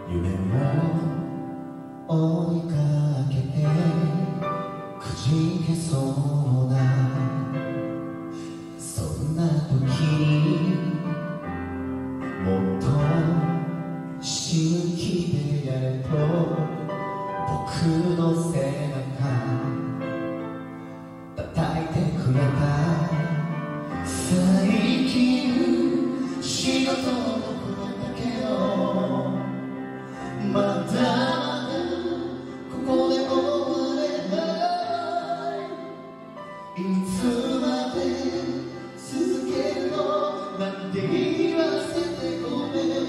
夢を追いかけてくじけそうなそんな時にもっと死ぬ気でやれと僕の背中叩いてくれた最近仕事も増えたけどまだまだここで終われないいつまで続けるのなんて言わせてごめん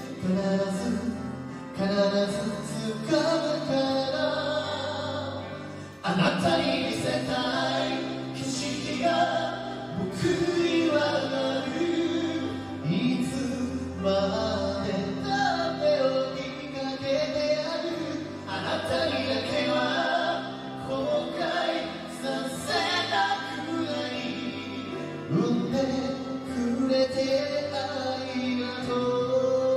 必ず掴むからあなたに見せたい景色が僕にはあるいつまでだって追いかけてやるあなたにだけは後悔させたくない産んでくれてありがとう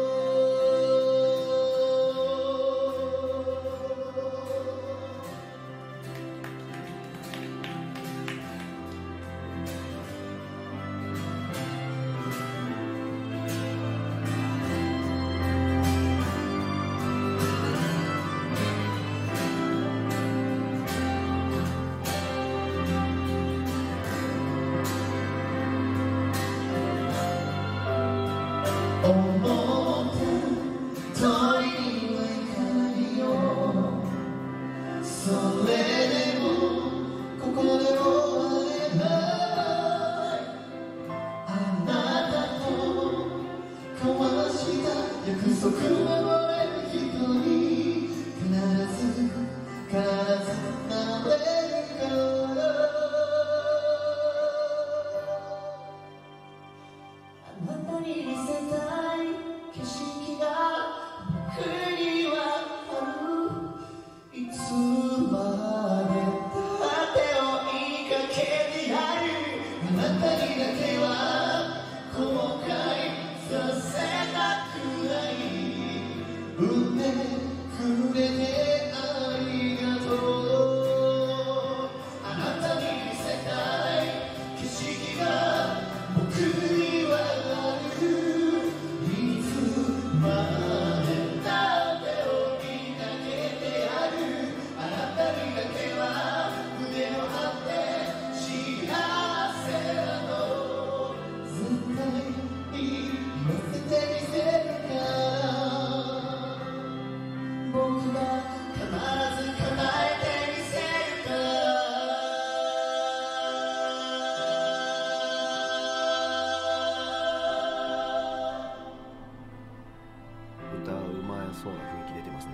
そうな雰囲気出てますね。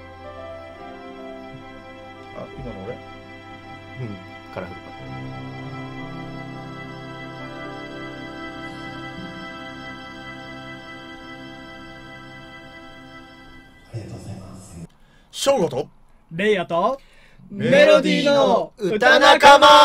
あ、今の俺？ カラフルパッありがとうございます。 ショーゴとレイヤとメロディーの歌仲間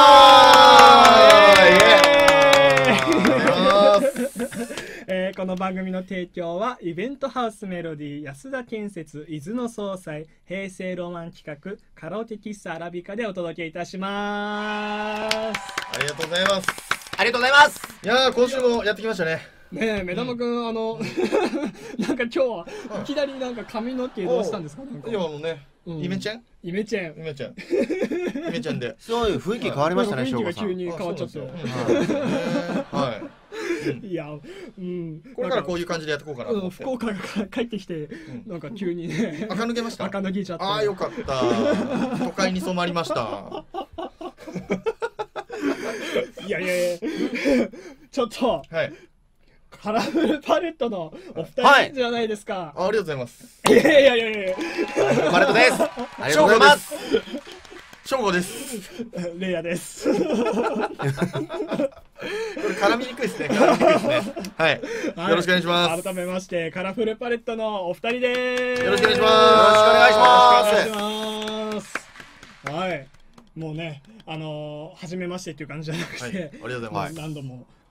この番組の提供はイベントハウスメロディー、安田建設、伊豆の総裁、平成ロマン企画、カラオケ喫茶アラビカでお届けいたします。 ありがとうございます。 ありがとうございます。 いやー、今週もやってきましたね。 ねえ、目玉くん、なんか今日はいきなりなんか髪の毛どうしたんですか？なんかいや、ね、イメチェンイメチェンイメチェンイメチェンでそういう雰囲気変わりましたね、 雰囲気が翔吾さん。 急に変わっちゃって。 はい。 いや、 これからこういう感じでやっていこうかなと思って。 福岡から帰ってきて、なんか急にね、 垢抜けました。 垢抜けちゃって。 ああ、よかった。都会に染まりました。 いやいやいや、ちょっと、 はい。 カラフルパレットのお二人じゃないですか。 ありがとうございます。 いやいやいやいや、 パレットです。ありがとうございます。 ショーゴです。 レイヤです。 これ絡みにくいですね。絡みにくいですね。はい。よろしくお願いします。 改めましてカラフルパレットのお二人です。 よろしくお願いします。 よろしくお願いします。 よろしくお願いします。はい。もうね、初めましてっていう感じじゃなくて、 はい、ありがとうございます。 何度も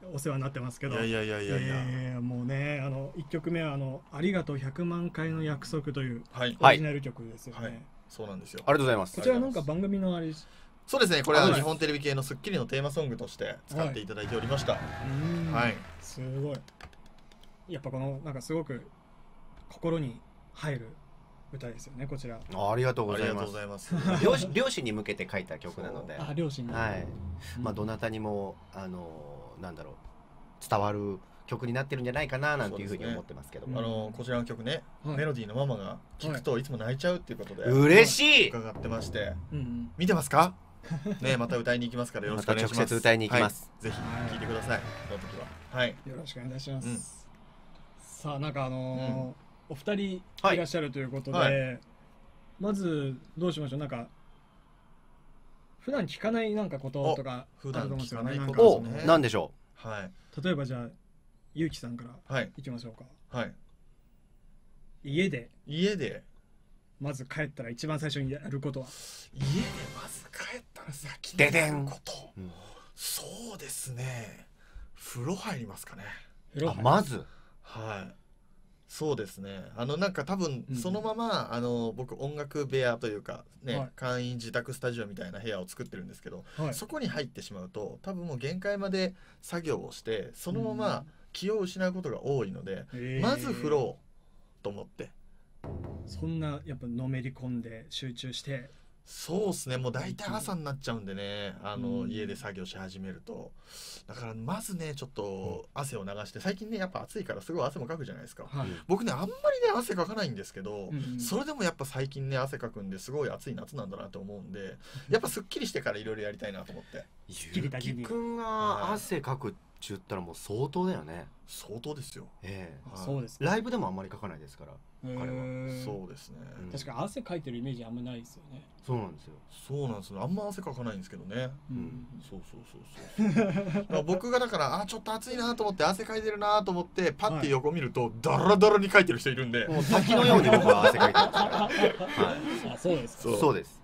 お世話になってますけど、 いやもうね1曲目はありがとう100万回の約束というはいオリジナル曲ですよね、 はいそうなんですよ。 ありがとうございますこちらなんか番組のあれそうですね、これははい日本テレビ系のスッキリのテーマソングとして使っていただいておりました。はい。 すごいやっぱこのなんかすごく心に入る歌ですよねこちら。 ありがとうありがとうございますございます。 両親に向けて書いた曲なので、 あ両親に、 はい、まあどなたにもなんだろう伝わる曲になってるんじゃないかななんていうふうに思ってますけども、 こちらの曲ね、 はいメロディーのママが聞くといつも泣いちゃうっていうことで嬉しい。 伺ってまして、 うん見てますか？ね、また歌いに行きますからよろしくお願いします。 また直接歌いに行きます。 はい、ぜひ聴いてください。その時は。はい。 よろしくお願いします、 うんさあなんかお二人いはいらっしゃるということで、 はいまずどうしましょう。なんか普段聞かないなんかこととかあると思うんですよね。 普段聞かないなんかおことですねなんでしょはい。 例えばじゃあゆうきさんからはい。 いきましょうか。 はい。 家で家でまず帰ったら一番最初にやることは。 家でまず帰ったら先にででんやること、 うんそうですね、風呂入りますかね。 う。あ風呂入るまずはい、そうですね。なんか多分うんそのまま、僕音楽部屋というかね、 はい会員自宅スタジオみたいな部屋を作ってるんですけど、 はいそこに入ってしまうと多分もう限界まで作業をしてそのまま気を失うことが多いので、まず風呂をと思って。 そんなやっぱのめり込んで集中してそうですね、もう大体朝になっちゃうんでね、 うん家で作業し始めると。だからまずねちょっと汗を流して、最近ねやっぱ暑いからすごい汗もかくじゃないですか。 はい、 僕ねあんまりね汗かかないんですけど、 うんそれでもやっぱ最近ね汗かくんですごい暑い夏なんだなと思うんで、やっぱすっきりしてからいろいろやりたいなと思って。 きりだけにゆきくんが汗かくって言ったらもう相当だよね。 相当ですよ。 はいそうです、 ライブでもあんまりかかないですから。 へーそうですね、 うん確かに汗かいてるイメージあんまないですよね。 そうなんですよ。 そうなんですよ。あんま汗かかないんですけどね。 んそうだから僕がだからちょっと暑いなと思って汗かいてるなと思ってパッて横見るとダラダラにかいてる人いるんで、 もう滝のように僕は汗かいてますから。はい。 あそうですか。 そうそうです。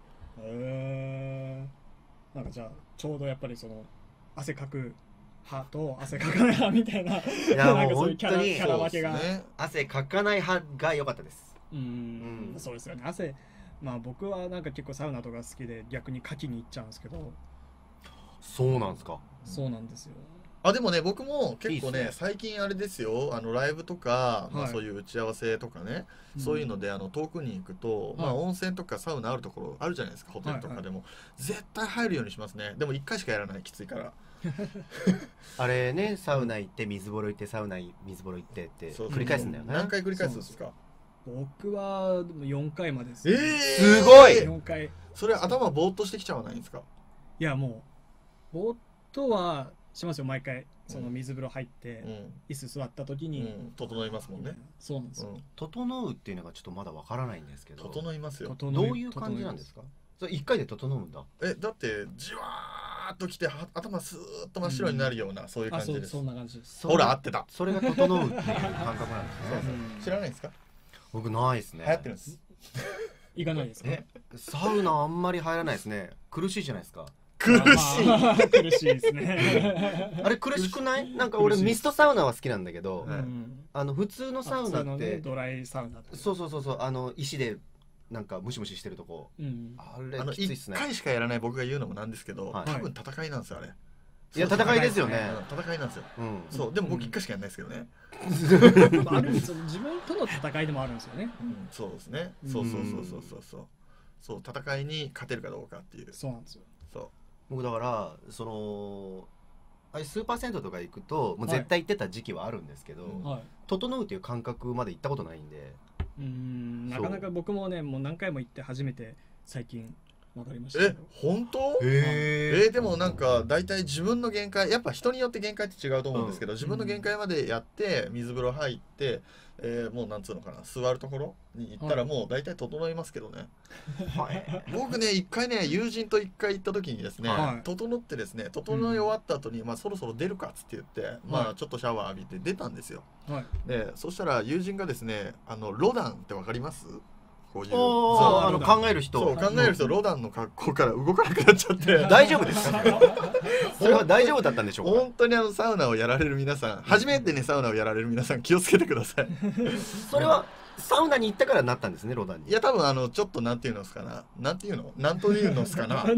なんかじゃあちょうどやっぱりその汗かく派と汗かかない派みたいな、 いやなんかもうそういうキャラ本当にキャラ分けがね。 汗かかない派が良かったです。 うんそうですよね。汗まあ僕はなんか結構サウナとか好きで逆にかきに行っちゃうんですけど、 そうなんですか。 そうなんですよ。 でもね僕も結構ねいいっすね最近あれですよ、ライブとか、 はいそういう打ち合わせとかね、そういうので遠くに行くと、 はい温泉とかサウナあるところあるじゃないですか、ホテルとかでも、絶対入るようにしますね。でも1回しかやらない、きついから。 あれね、サウナ行って水風呂行ってサウナ水風呂行ってってそう繰り返すんだよね。 何回繰り返すんですか？ 僕はでも4回までです、 すごい 4回。 それ頭ぼーっとしてきちゃわないんですか？ いやもうぼーっとはしますよ毎回。その水風呂入ってうん、 椅子座った時に、 うん、整いますもんね。 そうなんですよ。 うん、 整うっていうのがちょっとまだわからないんですけど。 整いますよ。 どういう感じなんですか？それ一回で整うんだ。 だってじわーっときて頭スーッと真っ白になるような、そういうあそう感じです。 そんな感じです。 ほら合ってた。 それが整うっていう感覚なんですね。 知らないですか？ 僕ないですね。 流行ってるんです。 行かないですか？ え、サウナあんまり入らないですね。苦しいじゃないですか。 苦しい。 まあ苦しいですね。 あれ苦しくない？なんか俺ミストサウナは好きなんだけど、 はい普通のサウナ普通のねって、 ドライサウナとそう石でなんかムシムシしてるとこ、 うんあれきついっす 1 ね。 回しかやらない僕が言うのもなんですけど、 はい多分戦いなんですよあれ。 いや戦いですよね。 戦いなんですよ。 うん。 そうでも僕1回しかやらないですけどね。 ある意味その自分との戦いでもあるんですよね。 そうですね。そうそう戦いに勝てるかどうかっていう。 そうなんですよ。 そう。 僕だからあれスーパー銭湯とか行くともう絶対行ってた時期はあるんですけど、 うんはい。 整うっていう感覚まで行ったことないんで。 なかなか僕もねもう何回も行って初めて最近分かりましたけど。 本当？ へでもなんか大体自分の限界、やっぱ人によって限界って違うと思うんですけど、 うん自分の限界までやって水風呂入って、もうなんつうのかな、座るところに行ったらもう大体整いますけどね。僕ね一回ね友人と一回行った時にですね、 はい整ってですね、整い終わった後に、そろそろ出るかっつって言って、ちょっとシャワー浴びて出たんですよ。 はい。 でそしたら友人がですねロダンってわかります？ こういう考える人そう考える人ロダンの格好から動かなくなっちゃって大丈夫ですか？それは大丈夫だったんでしょうか？ 本当にサウナをやられる皆さん、初めてねサウナをやられる皆さん気をつけてください。 それはサウナに行ったからなったんですね、ロダンに。 いや多分ちょっとなんていうのですかな、なんていうのなんというのですかなどう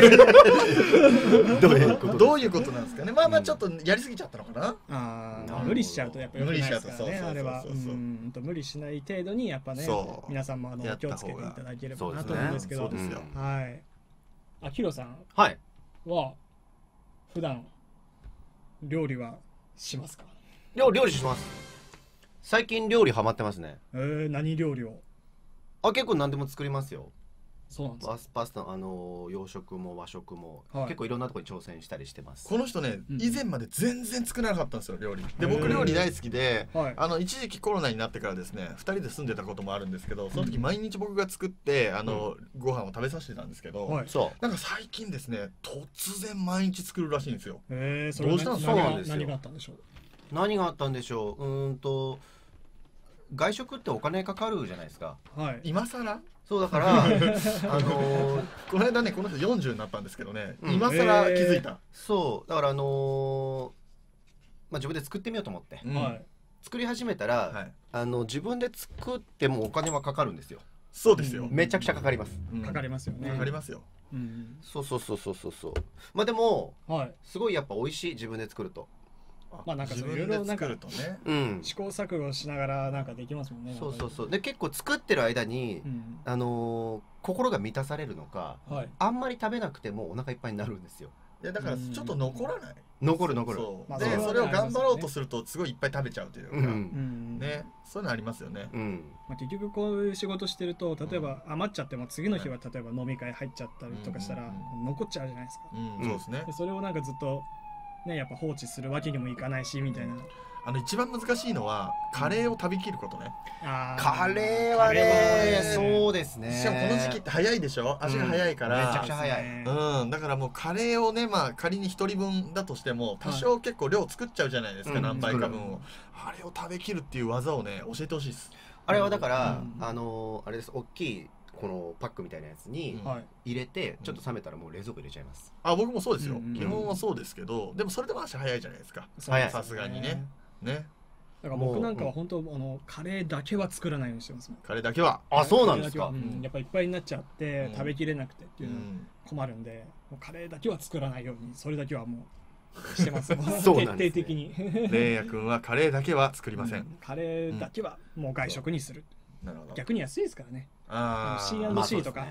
いうこと？ どういうことなんですかね。まあまあちょっとやりすぎちゃったのかな。 無理しちゃうとやっぱ良くないですからね。あれはそう無理しない程度にやっぱね、皆さんも気をつけていただければなと思うんですけど。 そうですよ。 はい。ヒロさんは普段料理はしますか？ 料理します。最近料理ハマってますね。 何料理を？ 結構何でも作りますよ。 そうなんですか。 パスタ洋食も和食も、結構いろんなところに挑戦したりしてます。 この人ね、以前まで全然作らなかったんですよ料理で。僕料理大好きで、一時期コロナになってからですね2人で住んでたこともあるんですけど、その時毎日僕が作ってご飯を食べさせてたんですけど、なんか最近ですね突然毎日作るらしいんですよ。 どうしたんですか？ 何があったんでしょう？ 何があったんでしょう。外食ってお金かかるじゃないですか。 今更そうだからこの間ねこの人40になったんですけどね、今更気づいた。 そうだから自分で作ってみようと思って、作り始めたら、自分で作ってもお金はかかるんですよ。 そうですよ。 めちゃくちゃかかります。 かかりますよね。 かかりますよ。 そうまあでもすごいやっぱ美味しい、自分で作ると。 なんかいろいろなんか試行錯誤しながらなんかできますもんね。 そうで結構作ってる間に心が満たされるのか、あんまり食べなくてもお腹いっぱいになるんですよ。 いやだからちょっと残らない。 残るでそれを頑張ろうとするとすごいいっぱい食べちゃうというかね、そういうのありますよね。 結局こういう仕事してると、例えば余っちゃっても次の日は例えば飲み会入っちゃったりとかしたら残っちゃうじゃないですか。 そうですね。 それをなんかずっとねやっぱ放置するわけにもいかないしみたいな。 一番難しいのはカレーを食べきることね。 カレーはね、そうですね。 しかもこの時期って早いでしょ、味が早いから。 めちゃくちゃ早い。 だからもうカレーをね、仮に1人分だとしても多少結構量作っちゃうじゃないですか、何杯か分を。あれを食べきるっていう技をね教えてほしいです。 あれはだからあれです、大きいこのパックみたいなやつに入れてちょっと冷めたらもう冷蔵庫入れちゃいます。 僕もそうですよ。基本はそうですけど、でもそれでも足早いじゃないですか。さすがにね。だから僕なんかは本当カレーだけは作らないようにしてます。 カレーだけは。 そうなんですか。 やっぱいっぱいになっちゃって食べきれなくてっていうの困るんで、カレーだけは作らないようにそれだけはもうしてます。徹底的に。 レイヤ君はカレーだけは作りません。 カレーだけはもう外食にする。 なるほど。 逆に安いですからね。C&C とか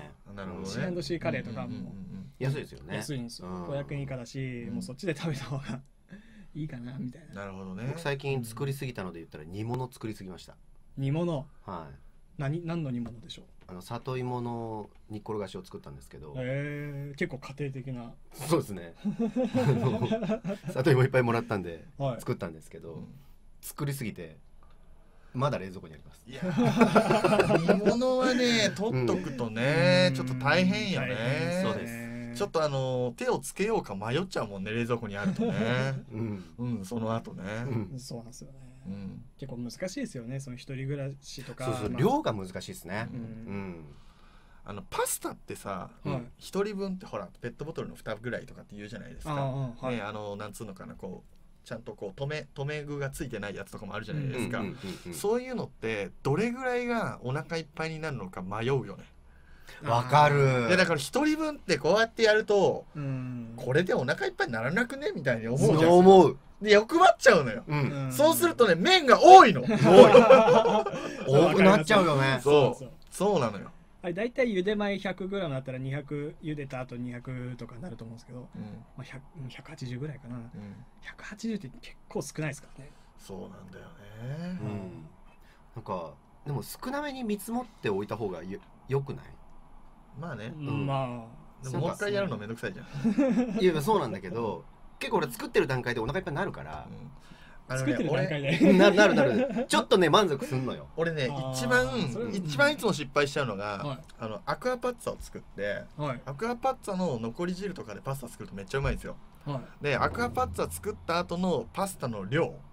C&C カレーとかも安いですよね。 安いんですよ。500円以下だし、もうそっちで食べた方がいいかなみたいな。 なるほどね。 僕最近作りすぎたので言ったら煮物作りすぎました。 煮物。何の煮物でしょう？里芋の煮っころがしを作ったんですけど。 結構家庭的な。 そうですね。里芋いっぱいもらったんで作ったんですけど、作りすぎてまだ冷蔵庫にあります。 いや煮物はね取っとくとねちょっと大変よね。 そうです。 ちょっと手をつけようか迷っちゃうもんね、冷蔵庫にあるとね。その後ね。 そうなんですよね。結構難しいですよね、その一人暮らしとか。 量が難しいですね。 パスタってさ、一人分ってほらペットボトルの蓋ぐらいとかって言うじゃないですか。なんつうのかな、こうちゃんとこう留め具がついてないやつとかもあるじゃないですか。そういうのってどれぐらいがお腹いっぱいになるのか迷うよね。 わかる。 だから一人分ってこうやってやるとこれでお腹いっぱいにならなくねみたいに思うじゃん。 思う。 で欲張っちゃうのよ。そうするとね麺が多いの。 多くなっちゃうよね。 そうなのよ。 だいたい茹で米 100g だったら200茹でた後200とかになると思うんですけど、180ぐらいかな。180って結構少ないですからね。 そうなんだよね。 なんかでも少なめに見積もっておいた方がよくない？ まあね。 まあでももう一回やるのめんどくさいじゃん。 いやそうなんだけど、結構俺作ってる段階でお腹いっぱいになるから。 作ってる段階でなるちょっとね満足すんのよ。 俺ね一番いつも失敗しちゃうのがアクアパッツァを作ってアクアパッツァの残り汁とかでパスタ作るとめっちゃうまいんですよ。でアクアパッツァ作った後のパスタの量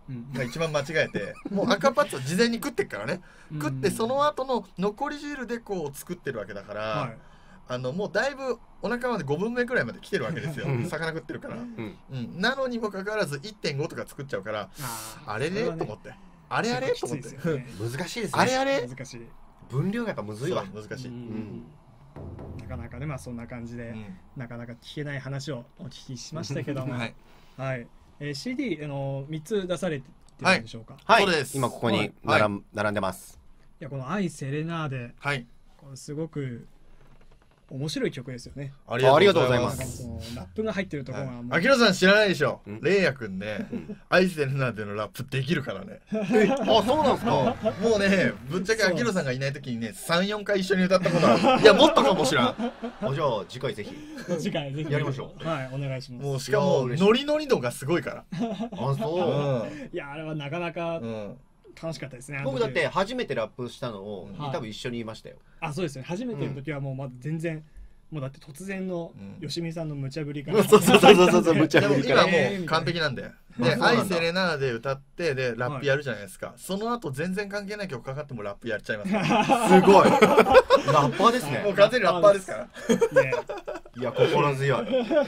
が一番間違えて、もう赤パッツァ事前に食ってっからね、食ってその後の残り汁でこう作ってるわけだから、もうだいぶお腹まで5分目くらいまで来てるわけですよ、魚食ってるから、なのにもかかわらず 1.5 とか作っちゃうから、あれれと思って、あれあれと思って、 難しいですね。 あれあれ難しい、 分量がやっぱむずいわ。 難しい。 なかなかね、まあそんな感じで、なかなか聞けない話をお聞きしましたけども、はい、CD 3つ出されてるんでしょうか。 はい、 そうです。 今ここに並んでます。 いや、この「愛セレナーデ」、 はい、 これすごく面白い曲ですよね。 ありがとうございます。 ラップが入ってるところが、 あきらさん知らないでしょ。レイヤくんね、アイセレナーデのラップできるからね。 あ、そうなんですか。 もうね、ぶっちゃけあきらさんがいない時にね、3、4回一緒に歌ったことは、いやもっとかもしらん。 じゃあ次回ぜひ。 次回ぜひやりましょう。はい、お願いします。 もうしかもノリノリ度がすごいから。 あ、そう。 いや、あれはなかなか楽しかったですね。 僕だって初めてラップしたのを多分一緒にいましたよ。 あ、そうですね。初めての時はもうまだ全然。もうだって突然の吉見さんの無茶ぶりから、 そう無茶ぶりから今もう完璧なんで、で「アイセレナー」で歌ってでラップやるじゃないですか。その後全然関係ない曲かかってもラップやっちゃいます。すごいラッパーですね。 もう完全にラッパーですから。 いや、心強い。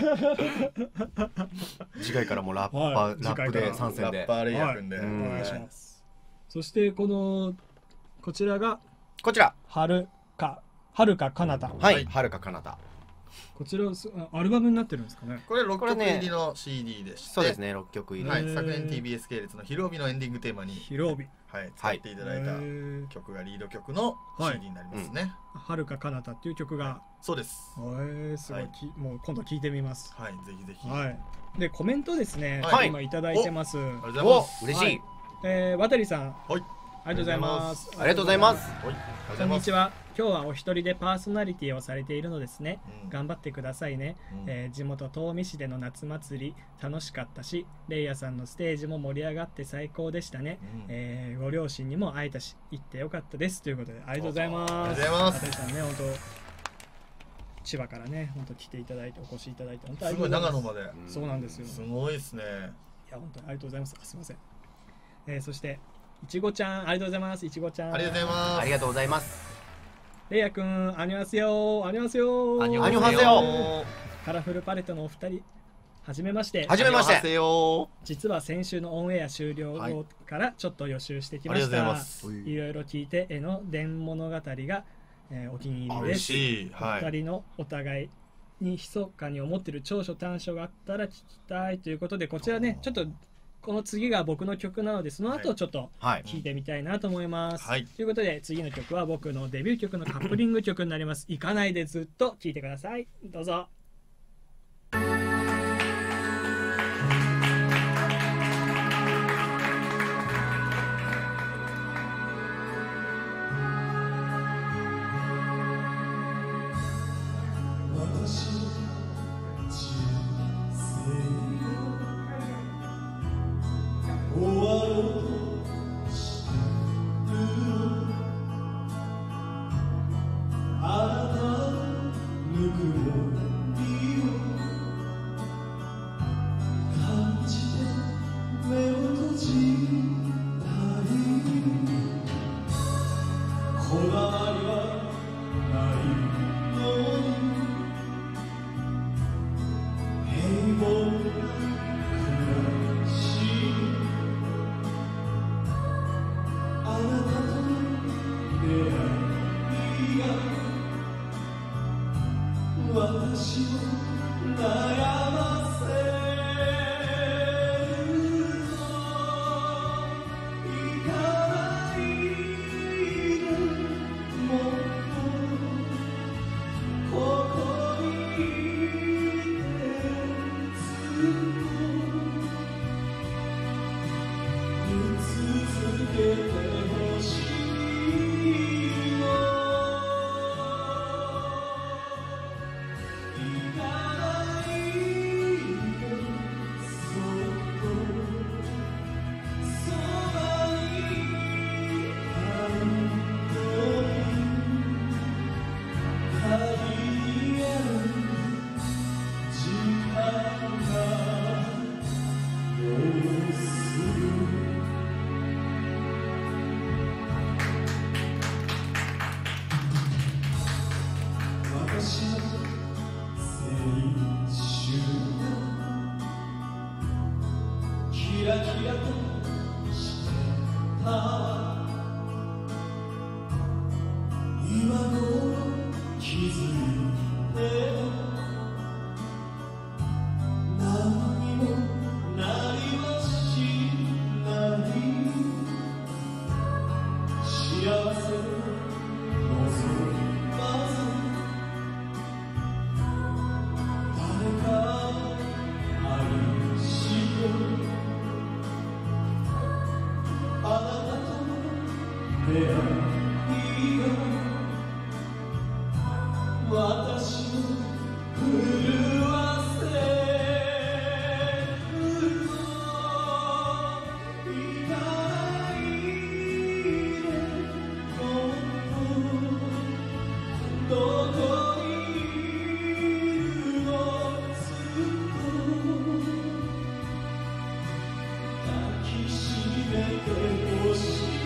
次回からもラップで参戦で、 ラッパーレイヤーくんでお願いします。そしてこちらがこちらはるか彼方。 はい、はるか彼方。 こちらアルバムになってるんですかね。 これ6曲入りの CD でして、 そうですね、6曲入り。 はい、昨年 TBS 系列のひるおびのエンディングテーマにひるおび、 はい、使っていただいた曲がリード曲の CD になりますね。 はるか彼方っていう曲が、 そうです。 すごい、もう今度聞いてみます。 はい、ぜひぜひ。 はい。でコメントですね、今いただいてます。 ありがとうございます。 嬉しい。 渡さん、 はい、 ありがとうございます。 ありがとうございます。 こんにちは。今日はお一人でパーソナリティをされているのですね。頑張ってくださいね。地元東御市での夏祭り楽しかったし、レイヤさんのステージも盛り上がって最高でしたね。ご両親にも会えたし、行ってよかったですということで、ありがとうございます。 ありがとうございます。 渡さんね、本当千葉からね、本当来ていただいてお越しいただいて本当すごい長野まで。 そうなんですよ。 すごいですね。 いや本当にありがとうございます。すみません。そしていちごちゃん、ありがとうございます。いちごちゃん、 ありがとうございます。 ありがとうございます。 レイヤくん、アニョハセヨ、アニョハセヨ、 アニョハセヨ。 カラフルパレットのお二人、はじめまして。 はじめまして。 実は先週のオンエア終了後からちょっと予習してきました。いろいろ聞いて絵の伝物語が、お気に入りです。お二人のお互いに密かに思っている長所短所があったら聞きたいということで、こちらね、ちょっとこの次が僕の曲なので、その後ちょっと聴いてみたいなと思います。ということで次の曲は僕のデビュー曲のカップリング曲になります。行かないでずっと聴いてください。どうぞ。 今頃気づいて何にもなりはしない幸せを望まず誰かを愛してあなたとの出会いが私を震わせるのいないでどこにいるのずっと抱きしめてほしい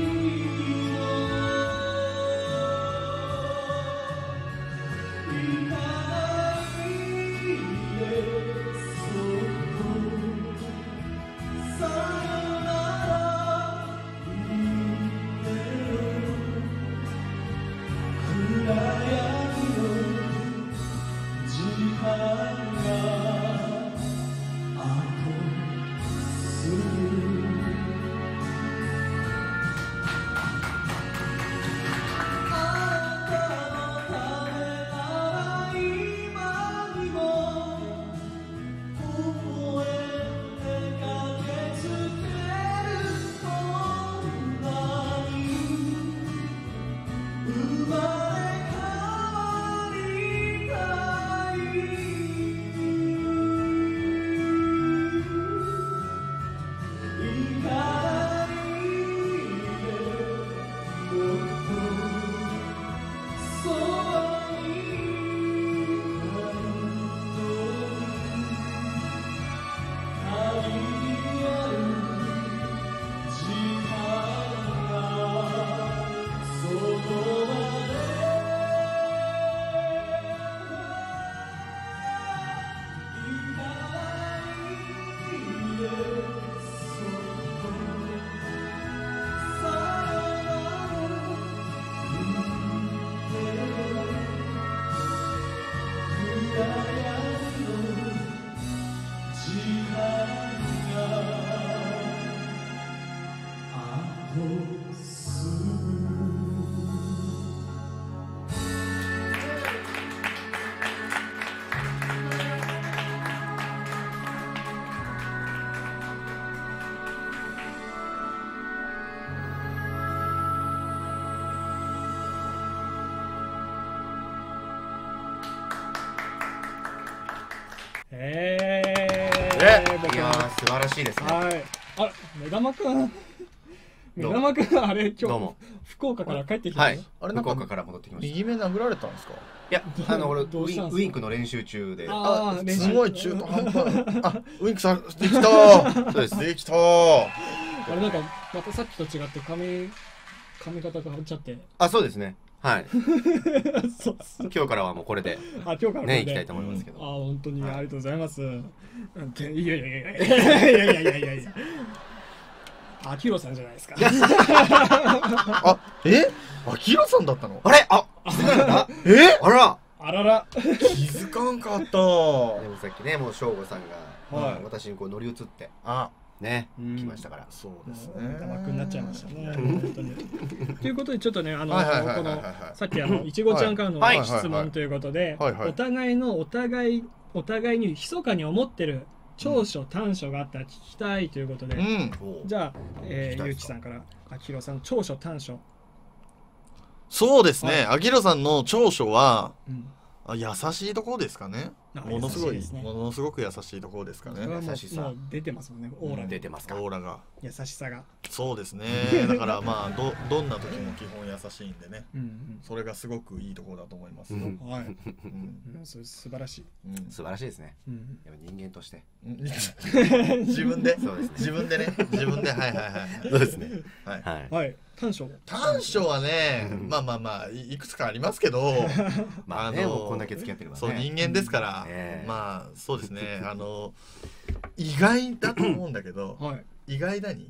いやー素晴らしいですね。 はい。あ、目玉くん。目玉くん、あれ今日どうも福岡から帰ってきた。 はい。 あれなんか福岡から戻ってきました。 右目殴られたんですか？ いや、俺ウどうしたんですかインクの練習中で。 あー、 すごい中途半端。あ、ウインクさできた。 そうです。 できた。 あれなんかまたさっきと違って髪型が変わっちゃって。 あ、そうですね。はい。 そう今日からはもうこれであ、今日からね行きたいと思いますけど。 あ、本当にありがとうございます。いやいやいやいやいやいやいやいや。あきろさんじゃないですか。 あ、あきろさんだったの？ あれ、あ、気づかなかった。あら。 あらら。 気づかんかった。でもさっきね、もう省吾さんが私にこう乗り移って。 あ。 ね、来ましたから。 そうですね。 玉くんになっちゃいましたね。本当に。ということでちょっとねこのさっきいちごちゃんからの質問ということで、お互いに密かに思ってる長所短所があったら聞きたいということで、じゃあゆうきさんからあきろさんの長所短所。 そうですね。あきろさんの長所は優しいところですかね。ものすごく優しいところですかね。 優しさ出てますもんね。オーラ出てますか。 オーラが優しさが。 そうですね。だからまあどんな時も基本優しいんでね。それがすごくいいところだと思いますよ。 はい。それ素晴らしい。 素晴らしいですね。やっぱ人間として。 自分で。 そうですね。 自分でね。自分ではいはいはい。 そうですね。 はい。短所はね、まあいくつかありますけど、 まあね、もうこんだけ付き合ってるからね。そう人間ですから、まあそうですね。意外だと思うんだけど、意外だに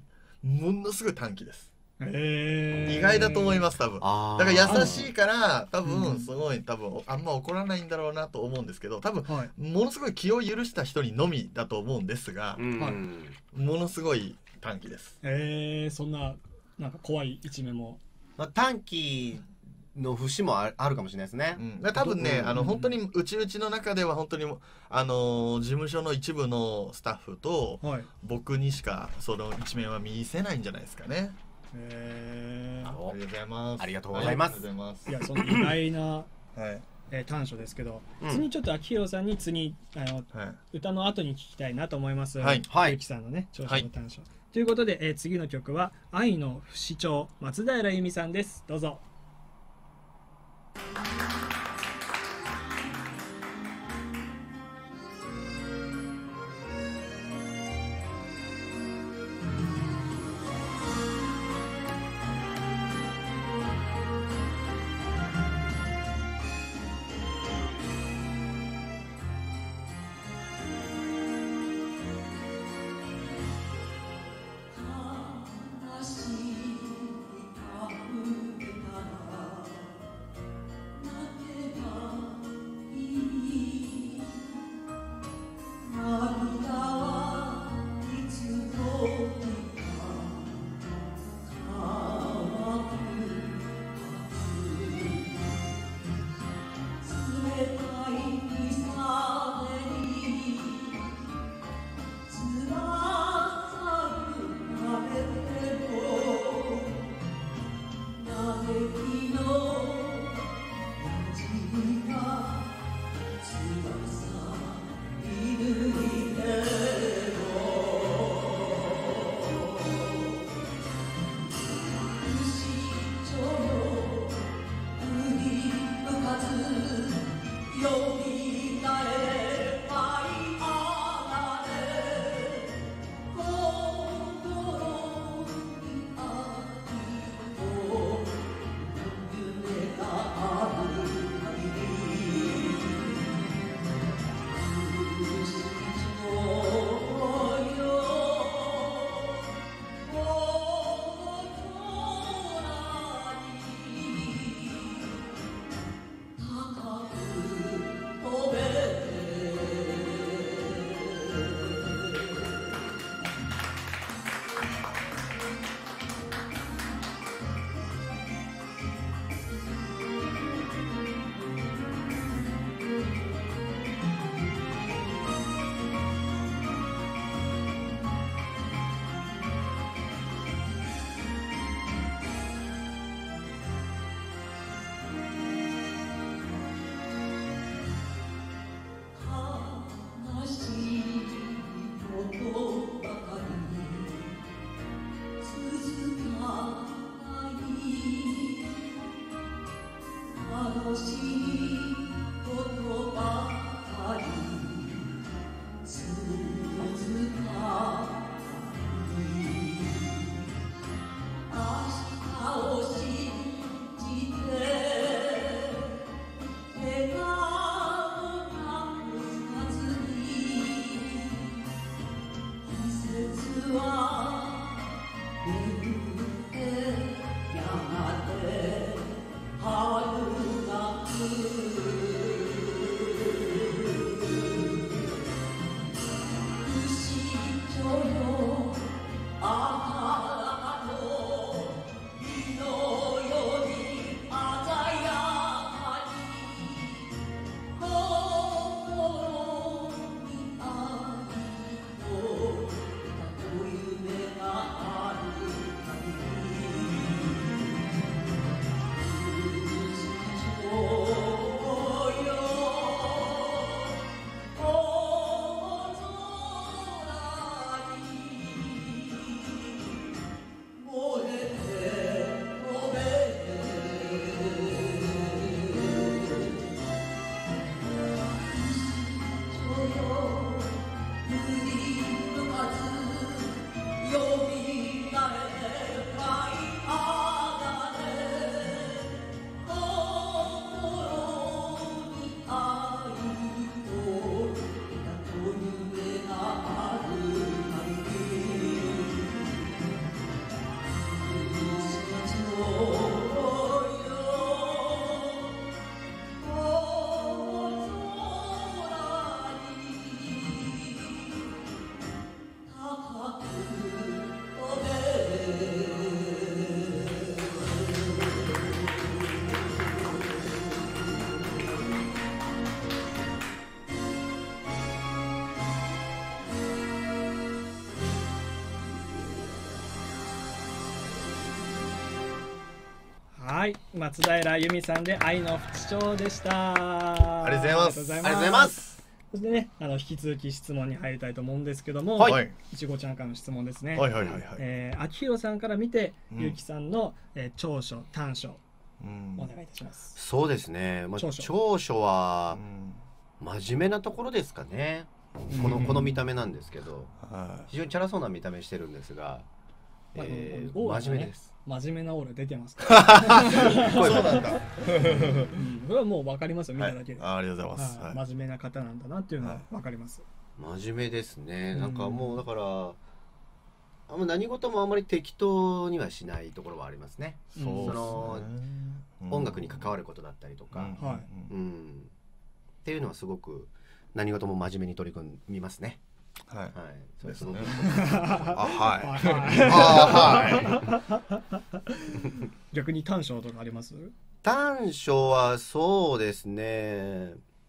ものすごい短気です。 意外だと思います多分。だから優しいから多分すごいあんま怒らないんだろうなと思うんですけど、多分ものすごい気を許した人にのみだと思うんですが、ものすごい短気です。 そんななんか怖い一面も、 短気の節もあるかもしれないですね。 多分ね、本当にうちの中では本当に事務所の一部のスタッフと僕にしかその一面は見せないんじゃないですかね。 ありがとうございます。 ありがとうございます。 いや、その意外な短所ですけど、次ちょっと秋広さんに歌の後に聞きたいなと思います。ゆきさんのね、長所の短所。ということで、次の曲は愛の不死鳥、松平由実さんです。どうぞ。 春が来るはい、松平由美さんで愛の不死鳥でした。 ありがとうございます。 ありがとうございます。 そしてね、引き続き質問に入りたいと思うんですけども、 はい、 いちごちゃんからの質問ですね。 はいはいはいはい。 秋広さんから見て、ゆうきさんの、長所短所、お願いいたします。 そうですね。長所は真面目なところですかね。この見た目なんですけど、非常にチャラそうな見た目してるんですが、真面目です。 真面目なオーラ出てますから。 そうなんだ。 これはもう分かりますよ、見ただけで。 ありがとうございます。 真面目な方なんだなっていうのは分かります。 真面目ですね。なんかもうだから何事もあんまり適当にはしないところはありますね。その音楽に関わることだったりとか、っていうのはすごく何事も真面目に取り組みますね。はい。そうですね。 逆に短所とかあります？ 短所はそうですね。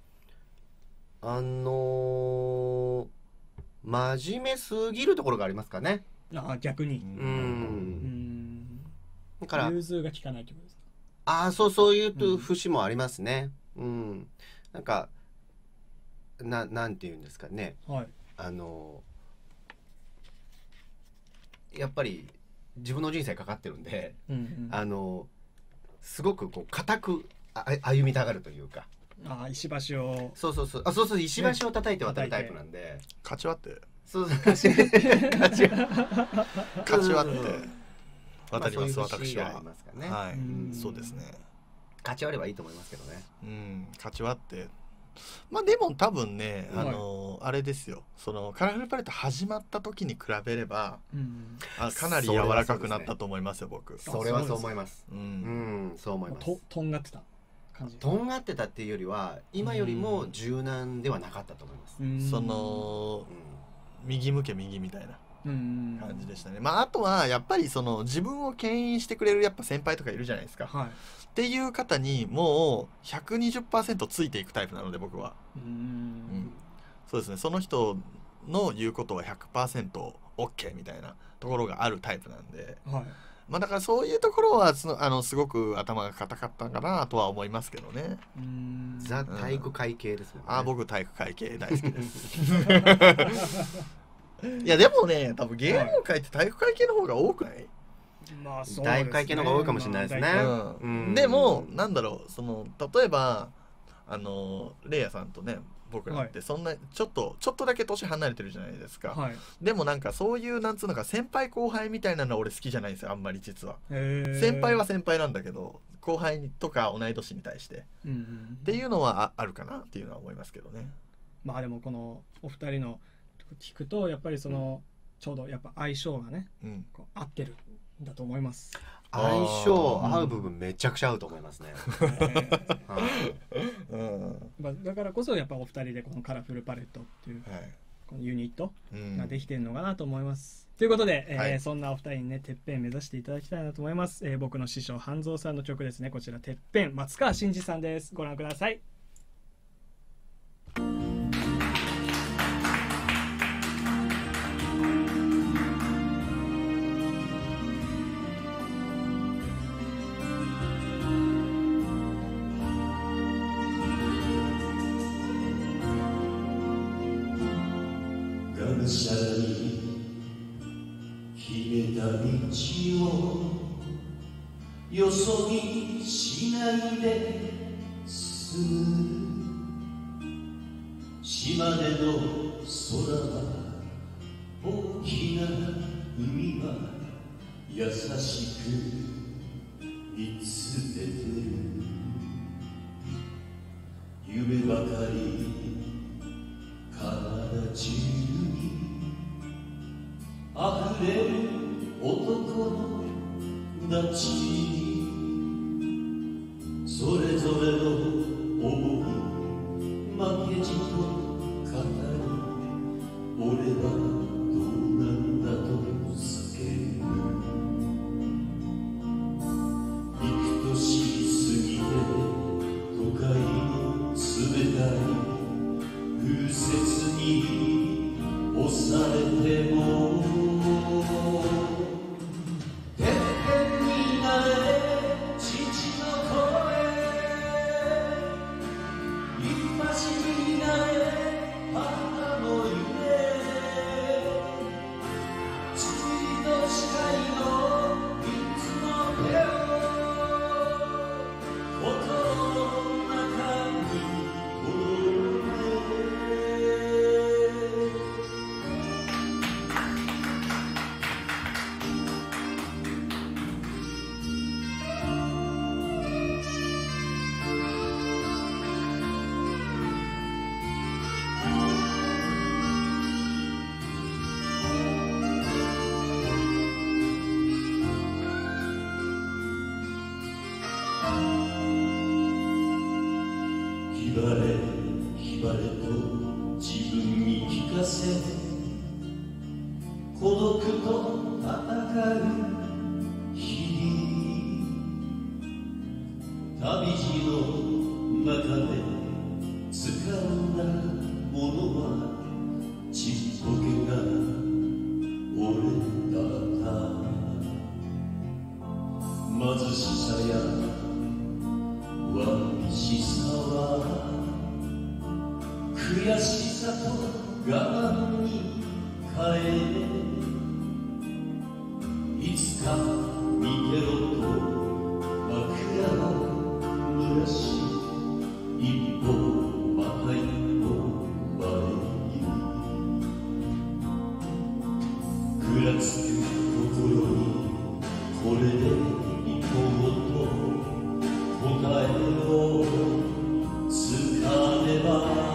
真面目すぎるところがありますかね。 逆に。 だから融通が利かないってことですか？ そういう節もありますね。なんかなんていうんですかね。やっぱり自分の人生かかってるんで、すごくこう固く歩みたがるというか、 石橋をそう石橋を叩いて渡るタイプなんで、 勝ち割って勝ち割って渡ります。私ははい、 そうですね。 勝ち割ればいいと思いますけどね。 勝ち割って。でも多分ね、あれですよ、そのカラフルパレット始まった時に比べれば、かなり柔らかくなったと思いますよ、僕。 それはそう思います。そう思います。 とんがってた感じ。 とんがってたっていうよりは、今よりも柔軟ではなかったと思います。 その右向け右みたいな感じでしたね。あとはやっぱりその自分を牽引してくれるやっぱ先輩とかいるじゃないですか。っていう方にもう 120% ついていくタイプなので、僕は。そうですね。その人の言うことは 100% OK みたいなところがあるタイプなんで、だからそういうところはすごく頭が固かったかなとは思いますけどね。 ザ体育会系ですもんね。 僕体育会系大好きです。いやでもね、多分芸能界って体育会系の方が多くない？ 体育会系の方が多いかもしれないですね。 でもなんだろう、その例えばレイヤさんとね、僕らってそんなちょっとだけ年離れてるじゃないですか。でもなんかそういうなんつうのか先輩後輩みたいなのは俺好きじゃないんですよ、あんまり実は。先輩は先輩なんだけど、後輩とか同い年に対してっていうのはあるかなっていうのは思いますけどね。 でもこのお二人の聞くとやっぱりそのちょうどやっぱ相性がね、合ってるんだと思います。 相性合う部分めちゃくちゃ合うと思いますね。 だからこそやっぱお二人でこのカラフルパレットっていうこのユニットができてるのかなと思います。ということで、そんなお二人にねてっぺん目指していただきたいなと思います。僕の師匠半蔵さんの曲ですね。こちらてっぺん、松川真司さんです。ご覧ください。 がむしゃらに決めた道をよそ見しないで進む。島根の空は大きな海は優しく見つめてる。夢ばかり体中にあふれる男のたちに、それぞれの思い負けじと語り、俺はどうなんだと叫ぶ。幾年過ぎて都会の冷たい風雪に押されてもてっぺんになれ父ばれと自分に聞かせ孤独と戦う日々旅路の中で掴んだものはちっぽけな俺だった貧しさやわびしさは悔しさと我慢に変えいつか見てろと枕を濡らし一歩また一歩前にぐらつく心にこれでいこうと答えをつかめば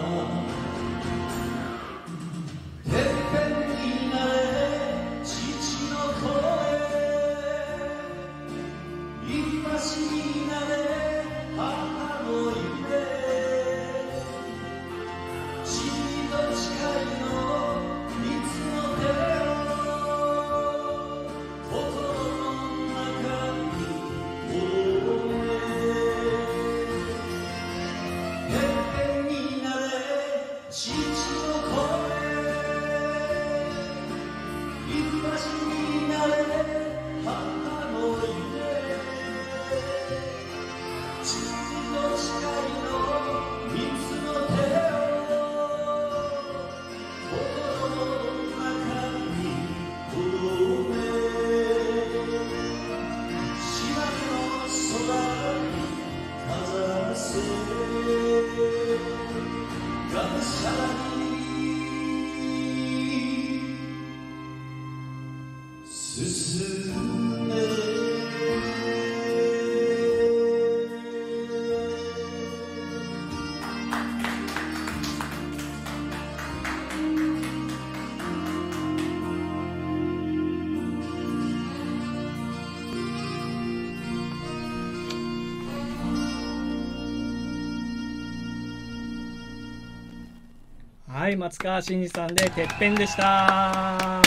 はい、松川真司さんでてっぺんでした。はい。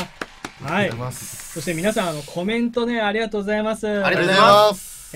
そして皆さんコメントねありがとうございます。 ありがとうございます。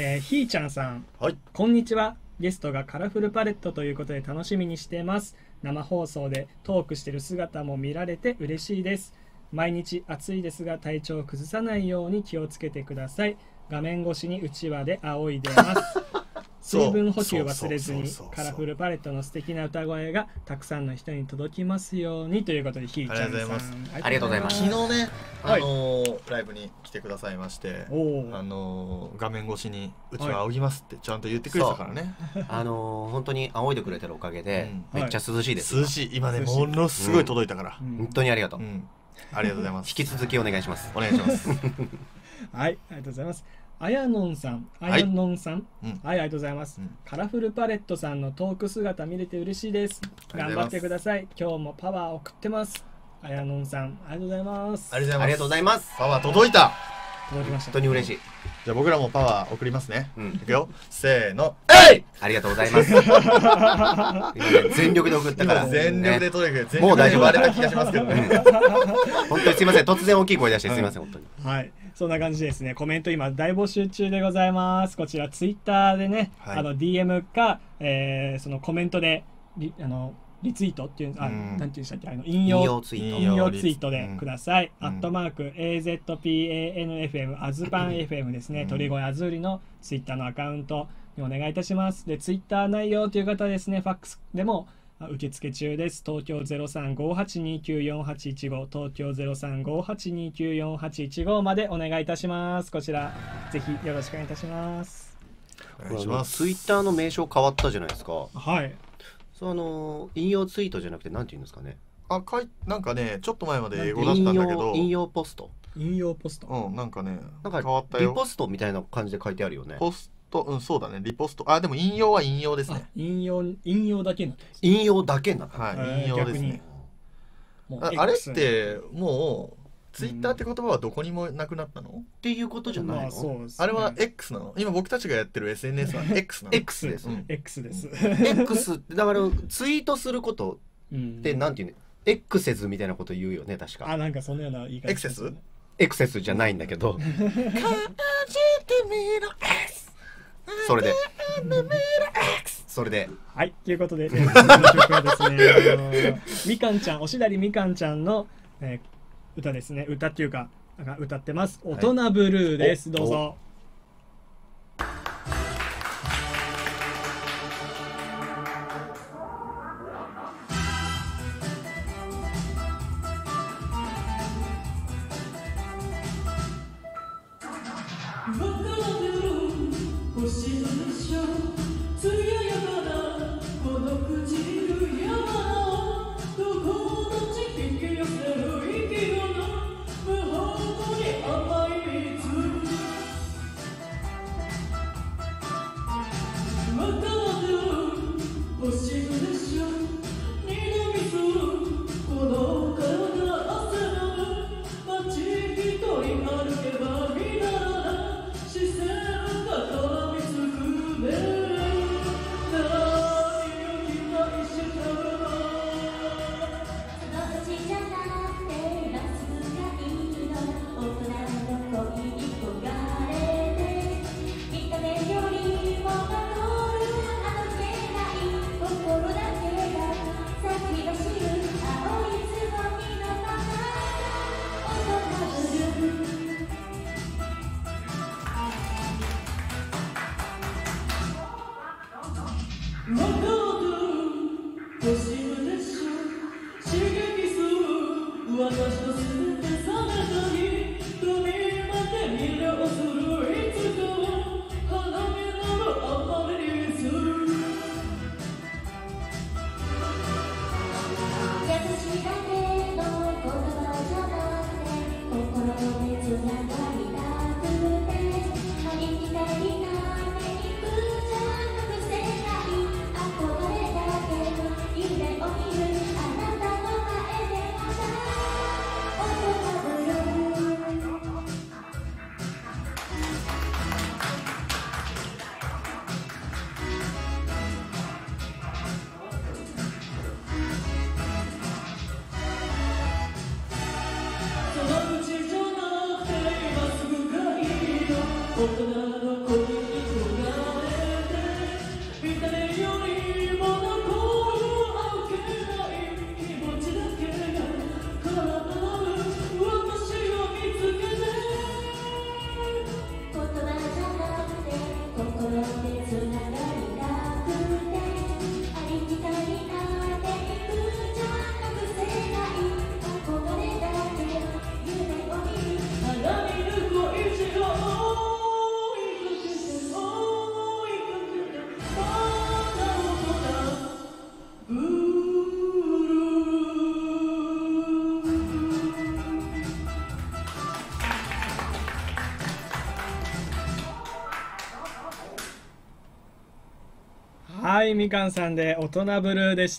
ひーちゃんさん、 はい、 こんにちは。ゲストがカラフルパレットということで楽しみにしてます。生放送でトークしてる姿も見られて嬉しいです。毎日暑いですが体調を崩さないように気をつけてください。画面越しにうちわで仰いでます。水分補給忘れずにカラフルパレットの素敵な歌声がたくさんの人に届きますようにということでひーちゃんさんありがとうございます。 昨日ねライブに来てくださいまして画面越しにうちは仰ぎますってちゃんと言ってくれたからね。 本当に仰いでくれてるおかげでめっちゃ涼しいです。 涼しい。今ねものすごい届いたから本当にありがとう。 ありがとうございます。 引き続きお願いします。 お願いします。 はい、ありがとうございます。あやのんさん、はい、ありがとうございます。カラフルパレットさんのトーク姿見れて嬉しいです。頑張ってください。今日もパワー送ってます。あやのんさん、ありがとうございます。 ありがとうございます。 パワー届いた。 届きました。 本当に嬉しい。 じゃあ僕らもパワー送りますね。いくよ。せーの。 ありがとうございます。全力で送ったから。 全力で届いて、もう大丈夫。割れた気がしますけどね。 本当にすみません。突然大きい声出してすみません本当に。 はい。そんな感じですね。コメント今大募集中でございます。こちらツイッターでね、DM か、そのコメントでリツイートっていうなんていうんでしたっけ、引用ツイートでください。@AZPANFM アズパン FM ですね。鳥越あずりのツイッターのアカウントにお願いいたします。でツイッター内容という方ですね、ファックスでも受付中です。東京 0358294815 東京 0358294815 までお願いいたします。こちらぜひよろしくお願いいたします。 お願いします。 ツイッターの名称変わったじゃないですか。 はい。 引用ツイートじゃなくてなんていうんですかね。 なんかねちょっと前まで英語だったんだけど引用ポストなんかね変わったよ。リポストみたいな感じで書いてあるよね。 ポストそうだねリポストでも引用は引用ですね。 引用だけになった。 引用だけになった。 はい引用ですね。あれってもうツイッターって言葉はどこにもなくなったのっていうことじゃないの？ あれは X なの？今僕たちがやってる SNS は X なの ？X です。 X です。 X ってだからツイートすることってなんていうの？エクセスみたいなこと言うよね、確か。 なんかそんなような言い方。 エクセス？ エクセスじゃないんだけど。それで。それで。 はい、ということで、曲はですね、みかんちゃん、おしだりみかんちゃんの、歌ですね。歌っていうか、歌ってます。大人ブルーです。どうぞ。はい、みかんさんで大人ブルーでした。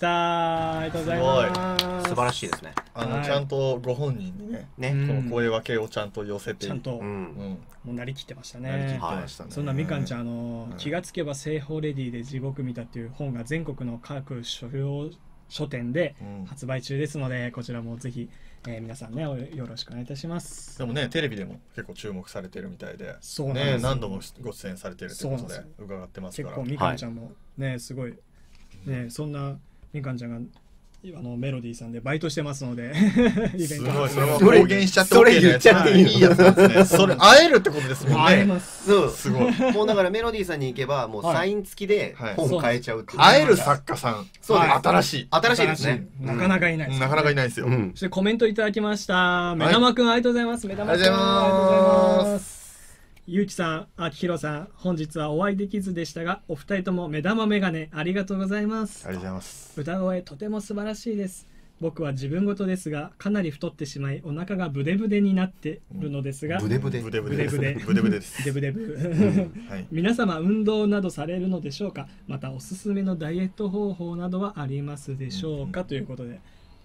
ありがとうございます。 素晴らしいですね。 ちゃんとご本人にね、この声分けをちゃんと寄せて、 ちゃんと、もうなりきってましたね。 なりきってましたね。 そんなみかんちゃん、気がつけば西方レディで地獄見たっていう本が全国の各書店で発売中ですので、こちらもぜひ皆さんねよろしくお願いいたします。 でもね、テレビでも結構注目されてるみたいで、 そうなんですね、 何度もご出演されてるということで伺ってますから、 結構みかんちゃんもね、すごいね、そんなみかんちゃんがメロディーさんでバイトしてますのでイベント、 すごい、それは公言しちゃって OK なやつ、それ言っちゃっていいやつなんですね。それ会えるってことですもんね。 会えます。 そう、すごい。もうだからメロディーさんに行けばもうサイン付きで本買えちゃうっていう。 会える作家さん、 そうです。 新しいですね。 なかなかいないです。 なかなかいないですよ。 そしてコメントいただきました。目玉くん、ありがとうございます。目玉くん、ありがとうございます。ゆうきさん、あきひろさん、本日はお会いできずでしたが、お二人とも目玉メガネありがとうございます。 ありがとうございます。 歌声とても素晴らしいです。僕は自分ごとですが、かなり太ってしまいお腹がブデブデになっているのですが、 ブデブデブデブデブデブデです。 ブデブデブ皆様運動などされるのでしょうか。またおすすめのダイエット方法などはありますでしょうか、ということで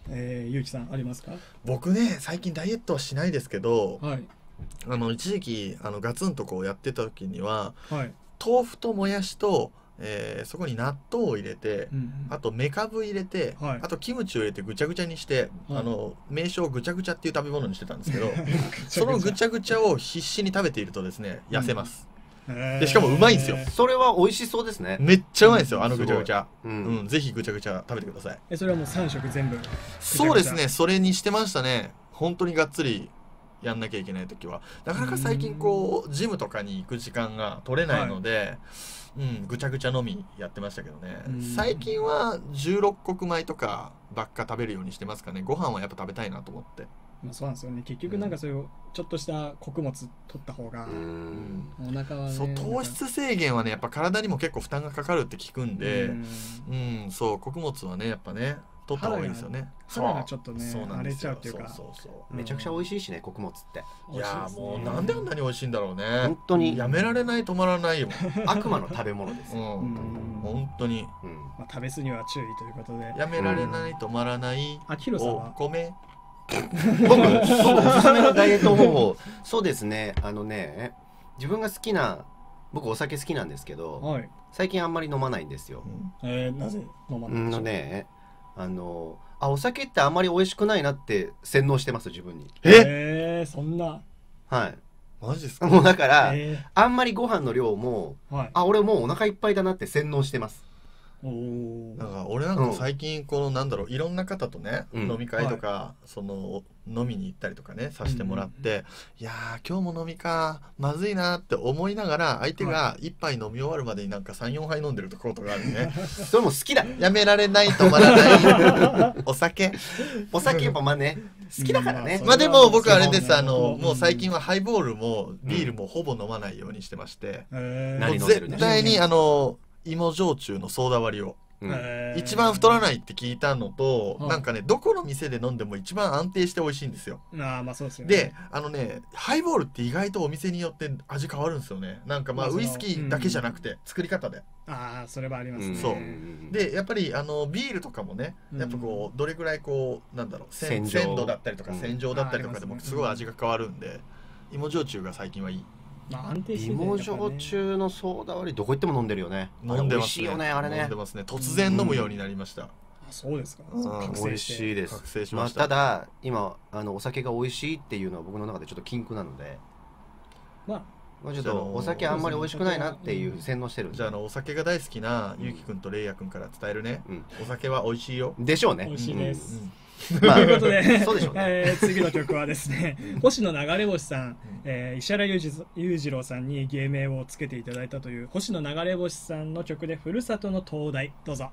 ゆうきさんありますか？ 僕ね最近ダイエットはしないですけど、 はい、 一時期ガツンとこうやってた時には、 はい、 豆腐ともやしと、そこに納豆を入れて、 うんうん、 あとめかぶ入れて、 はい、 あとキムチを入れてぐちゃぐちゃにして、はい、名称ぐちゃぐちゃっていう食べ物にしてたんですけどそのぐちゃぐちゃを必死に食べているとですね痩せます、でしかもうまいんですよ。 それは美味しそうですね。 めっちゃうまいんですよ、ぐちゃぐちゃ。ぜひぐちゃぐちゃ食べてください。 それはもう3食全部？ そうですね、それにしてましたね。本当にがっつりやんなきゃいけない時は。なかなか最近こうジムとかに行く時間が取れないので、ぐちゃぐちゃのみやってましたけどね。最近は16穀米とかばっか食べるようにしてますかね。ご飯はやっぱ食べたいなと思って。 そうなんですよね。結局なんかそういうちょっとした穀物取った方がお腹はね。 そう、糖質制限はねやっぱ体にも結構負担がかかるって聞くんで、そう穀物はねやっぱね取った方がいいですよね。 肌がちょっとね荒れちゃうっていうか、 めちゃくちゃ美味しいしね、穀物って。 いやもうなんであんなに美味しいんだろうね。 本当にやめられない、止まらないよ。 悪魔の食べ物ですよ。 本当に。 食べ過ぎは注意ということで。 やめられない、止まらない。お米。 僕おすすめのダイエット方法、そうですね、自分が好きな、僕お酒好きなんですけど、最近あんまり飲まないんですよ。 なぜ飲まないんでしょう？ ね、お酒ってあんまり美味しくないなって洗脳してます、自分に。 そんな。 はい。 マジですか？ もうだから、あんまりご飯の量も、俺もうお腹いっぱいだなって洗脳してます。 だから俺なんか最近このなんだろう、いろんな方とね、飲み会とかその飲みに行ったりとかねさせてもらって、いやー今日も飲みかまずいなって思いながら相手が一杯飲み終わるまでになんか 3,4 杯飲んでるところとかあるね。 それも好きだ。 やめられない、止まらないお酒やっぱまあね好きだからね。 まあでも僕あれです、もう最近はハイボールもビールもほぼ飲まないようにしてまして、もう絶対に芋焼酎のソーダ割りを、一番太らないって聞いたのと、なんかねどこの店で飲んでも一番安定して美味しいんですよ。 まあそうですよね。 でハイボールって意外とお店によって味変わるんですよね。なんかまあウイスキーだけじゃなくて作り方で。 それはありますね。 そうでやっぱりビールとかもねやっぱこうどれぐらいこうなんだろう鮮度だったりとか洗浄だったりとかでもすごい味が変わるんで、芋焼酎が最近はいい。 芋焼酎のソーダ割りどこ行っても飲んでるよね。 飲んでますね。 美味しいよねあれね。 飲んでますね。突然飲むようになりました。 そうですか。 美味しいです。 覚醒しました。 ただ今お酒が美味しいっていうのは僕の中でちょっと禁句なので、ちょっとお酒あんまり美味しくないなっていう洗脳してるんで。 じゃあお酒が大好きなゆうきくんとれいやくんから伝えるね。お酒は美味しいよ。 でしょうね。 美味しいです。ということで、 そうでしょうね。 次の曲はですね、星野流れ星さん、石原裕次郎さんに芸名をつけていただいたという星野流れ星さんの曲で、ふるさとの灯台、どうぞ。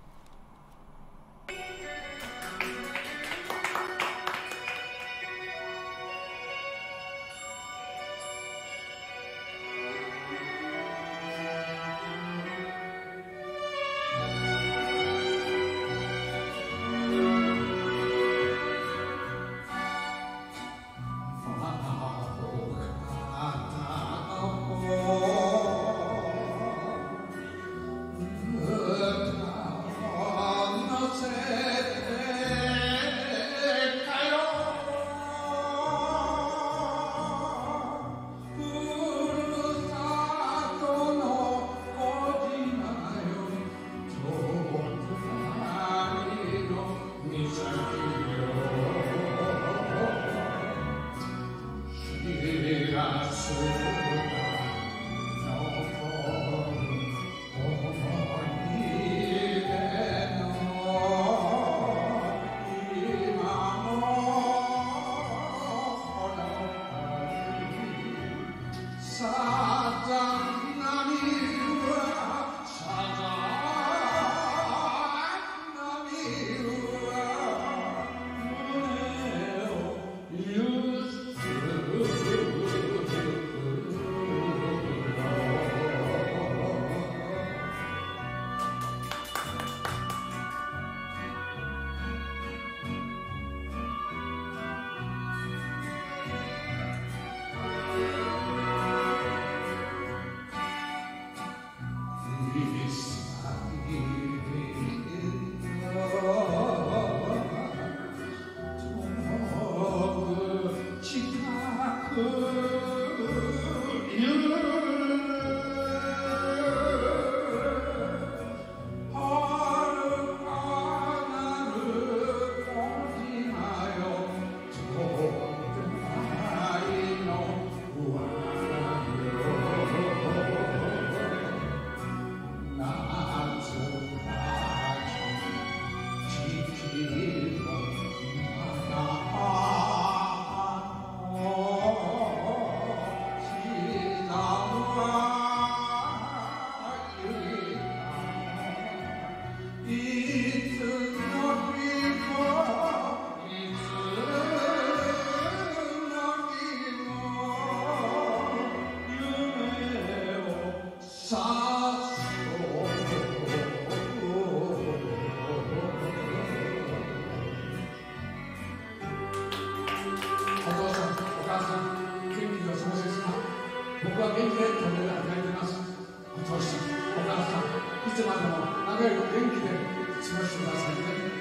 父さん、お母さん、いつまでも長い元気で過ごしてくださいね。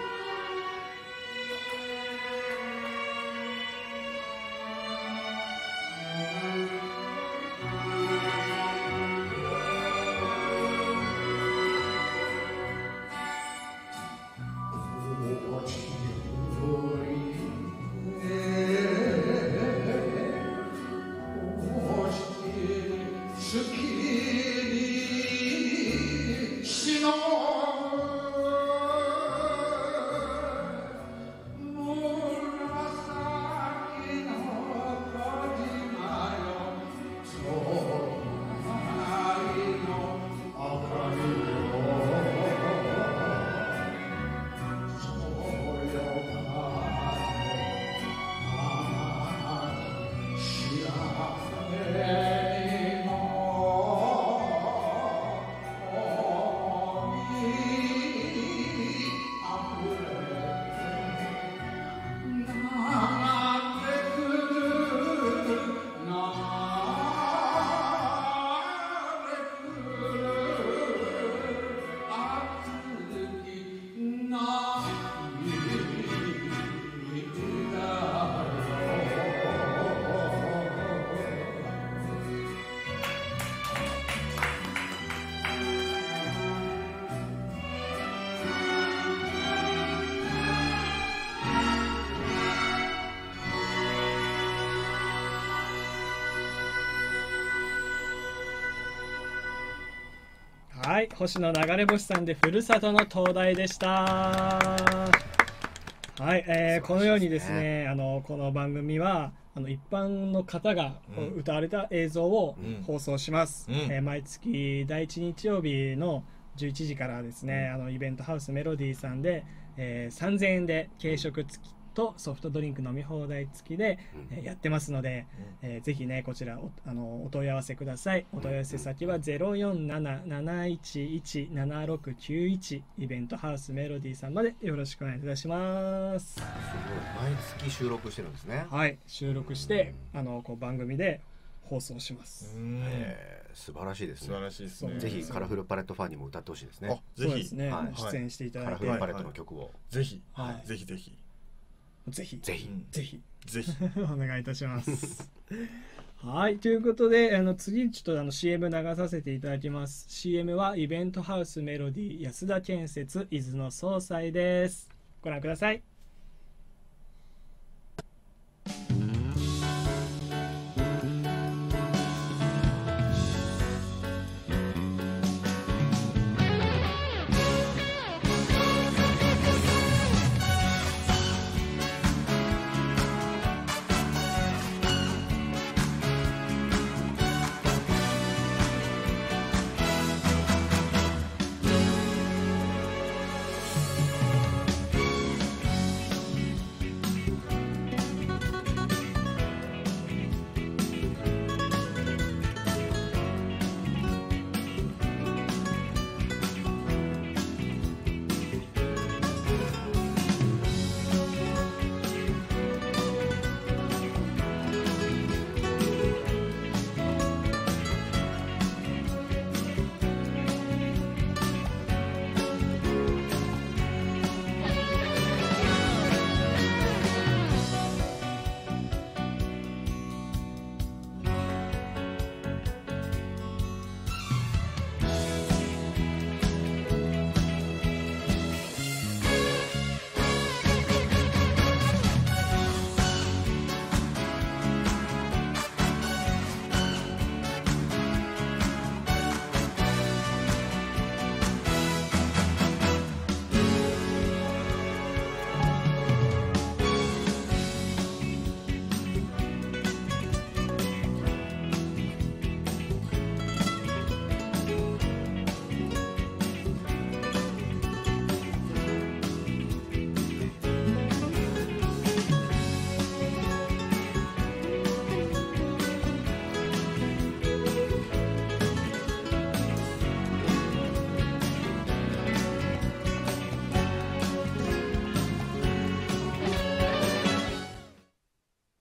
はい、星野流れ星さんでふるさとの灯台でした。はい、このようにですね、この番組は一般の方が歌われた映像を放送します。毎月第1日曜日の11時からですね、イベントハウスメロディーさんで、3000円で軽食付きとソフトドリンク飲み放題付きで、やってますので、ぜひねこちらお問い合わせください。お問い合わせ先は 047-711-7691 イベントハウスメロディーさんまでよろしくお願いいたします。 すごい、毎月収録してるんですね。 はい、収録してこう番組で放送します。 素晴らしいですね。 素晴らしいですね。 ぜひカラフルパレットファンにも歌ってほしいですね。 ぜひですね、出演していただいて、 カラフルパレットの曲をぜひぜひぜひぜひぜひぜひぜひお願いいたしますはい、ということで次ちょっとCM 流させていただきます。 CM はイベントハウスメロディー安田建設伊豆の総裁です。ご覧ください。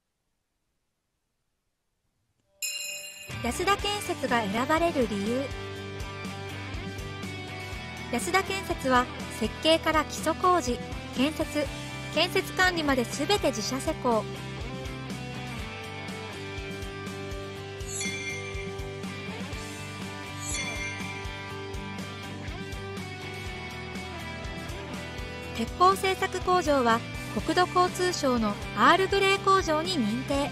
安田建設が選ばれる理由、 安田建設は設計から基礎工事、建設管理まで全て自社施工。鉄鋼製作工場は国土交通省のアールグレー工場に認定。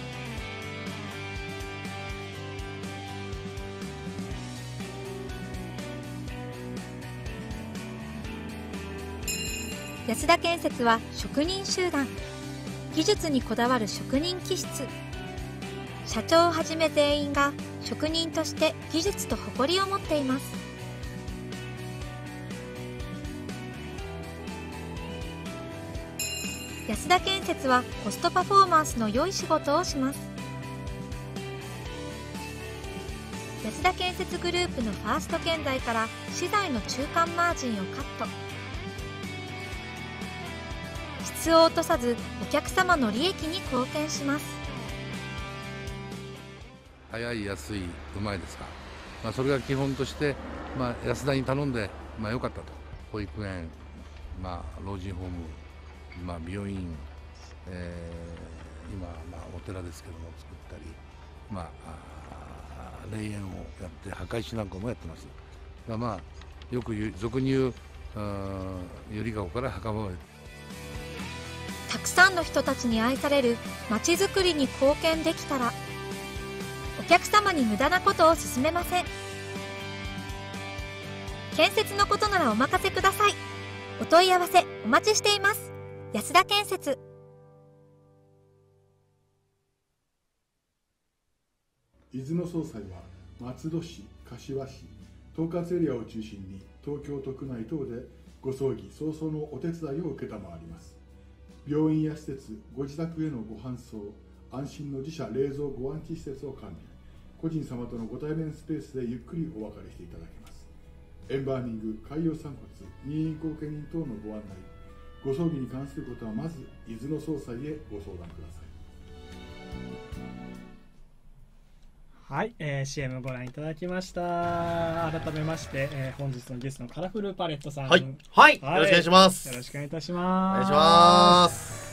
安田建設は職人集団、技術にこだわる職人気質。社長をはじめ全員が職人として技術と誇りを持っています。安田建設はコストパフォーマンスの良い仕事をします。安田建設グループのファースト建材から資材の中間マージンをカット。質を落とさずお客様の利益に貢献します。 早い、安い、うまいですか、それが基本として、安田に頼んで、良かったと。保育園、老人ホーム、病院、今、お寺ですけども作ったり、霊園をやって墓石なんかもやってます。よく俗に言うゆりかごから墓場へ。 たくさんの人たちに愛されるまちづくりに貢献できたら、お客様に無駄なことを進めません。建設のことならお任せください。お問い合わせお待ちしています。安田建設。 伊豆の総裁は松戸市、柏市、統括エリアを中心に東京都区内等でご葬儀・葬送のお手伝いを承ります。病院や施設、ご自宅へのご搬送、安心の自社冷蔵ご安置施設を完備、個人様とのご対面スペースでゆっくりお別れしていただけます。エンバーニング、海洋散骨、任意後見人等のご案内、ご葬儀に関することはまず伊豆の総裁へご相談ください。 はい、CM ご覧いただきました。改めまして、本日のゲストのカラフルパレットさん、 はい、 よろしくお願いします。 よろしくお願いいたします。 お願いします。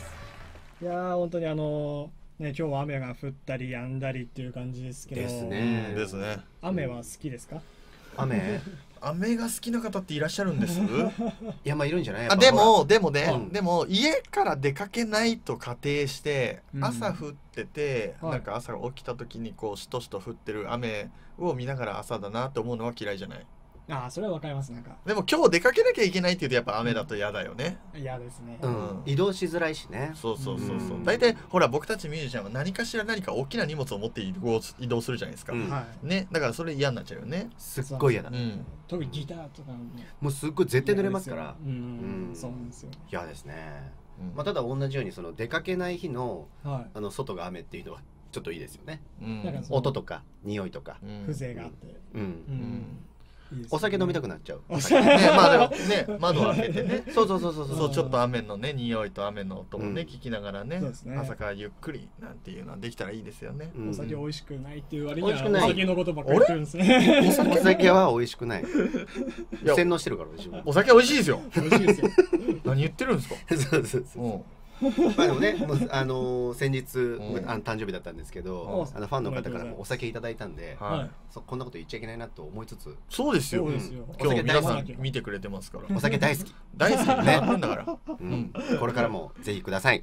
いやー、本当に今日は雨が降ったり止んだりっていう感じですけど。 ですね。 ですね。 雨は好きですか？ 雨が好きな方っていらっしゃるんです？ いや、いるんじゃない？ でも家から出かけないと仮定して、朝降ってて、なんか朝起きた時にこうしとしと降ってる雨を見ながら朝だなって思うのは嫌いじゃない？ ああ、それはわかります。なんかでも今日出かけなきゃいけないって言うとやっぱ雨だと嫌だよね。 嫌ですね。 移動しづらいしね。 そう。大体ほら僕たちミュージシャンは何か大きな荷物を持って移動するじゃないですか。ね、だからそれ嫌になっちゃうよね。 すっごい嫌だ。 特にギターとかもうすっごい絶対濡れますから。 そうなんですよ。 嫌ですね。ただ同じようにその出かけない日の外が雨っていうのはちょっといいですよね。音とか匂いとか風情があって。 お酒飲みたくなっちゃう。 窓を開けてね。 そうちょっと雨のね匂いと雨の音もね聞きながらね、朝からゆっくりなんていうのはできたらいいですよね。 お酒美味しくないっていう割にはお酒のことばっかり言ってるんですね。 お酒は美味しくない。洗脳してるからお酒美味しいですよ。美味しいですよ。何言ってるんですか。 そうでもね、先日誕生日だったんですけど、ファンの方からもお酒いただいたんで、こんなこと言っちゃいけないなと思いつつ。 そうですよ。今日皆さん見てくれてますから。 お酒大好き。 大好きね。なんだから。 これからもぜひください。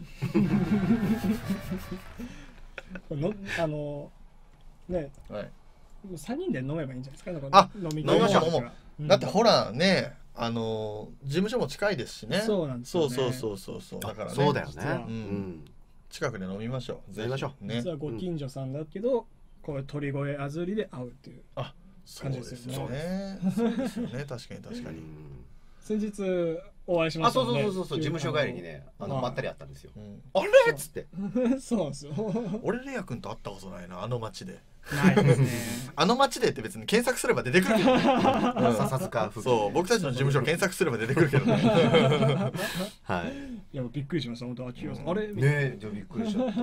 ね、3人で飲めばいいんじゃないですか。 飲みましょう。だってほらね。事務所も近いですしね。 そうなんですよね。 そうだからね。 そうだよね。 近くで飲みましょう。 飲みましょう。 実はご近所さんだけど、こう鳥越あずりで会うっていう感じですよね。 そうですよね。確かに。 先日お会いしましたね。 そう事務所帰りにね、ばったり会ったんですよ。あれっつって。 そうなんですよ。 俺レイヤ君と会ったことないな、あの街で。 ないですね。 あの街でって別に検索すれば出てくるけどね。 笹塚付近。 そう、僕たちの事務所検索すれば出てくるけどね。 はい。 いやびっくりしました。本当秋代さん。あれね、じゃびっくりしちゃった。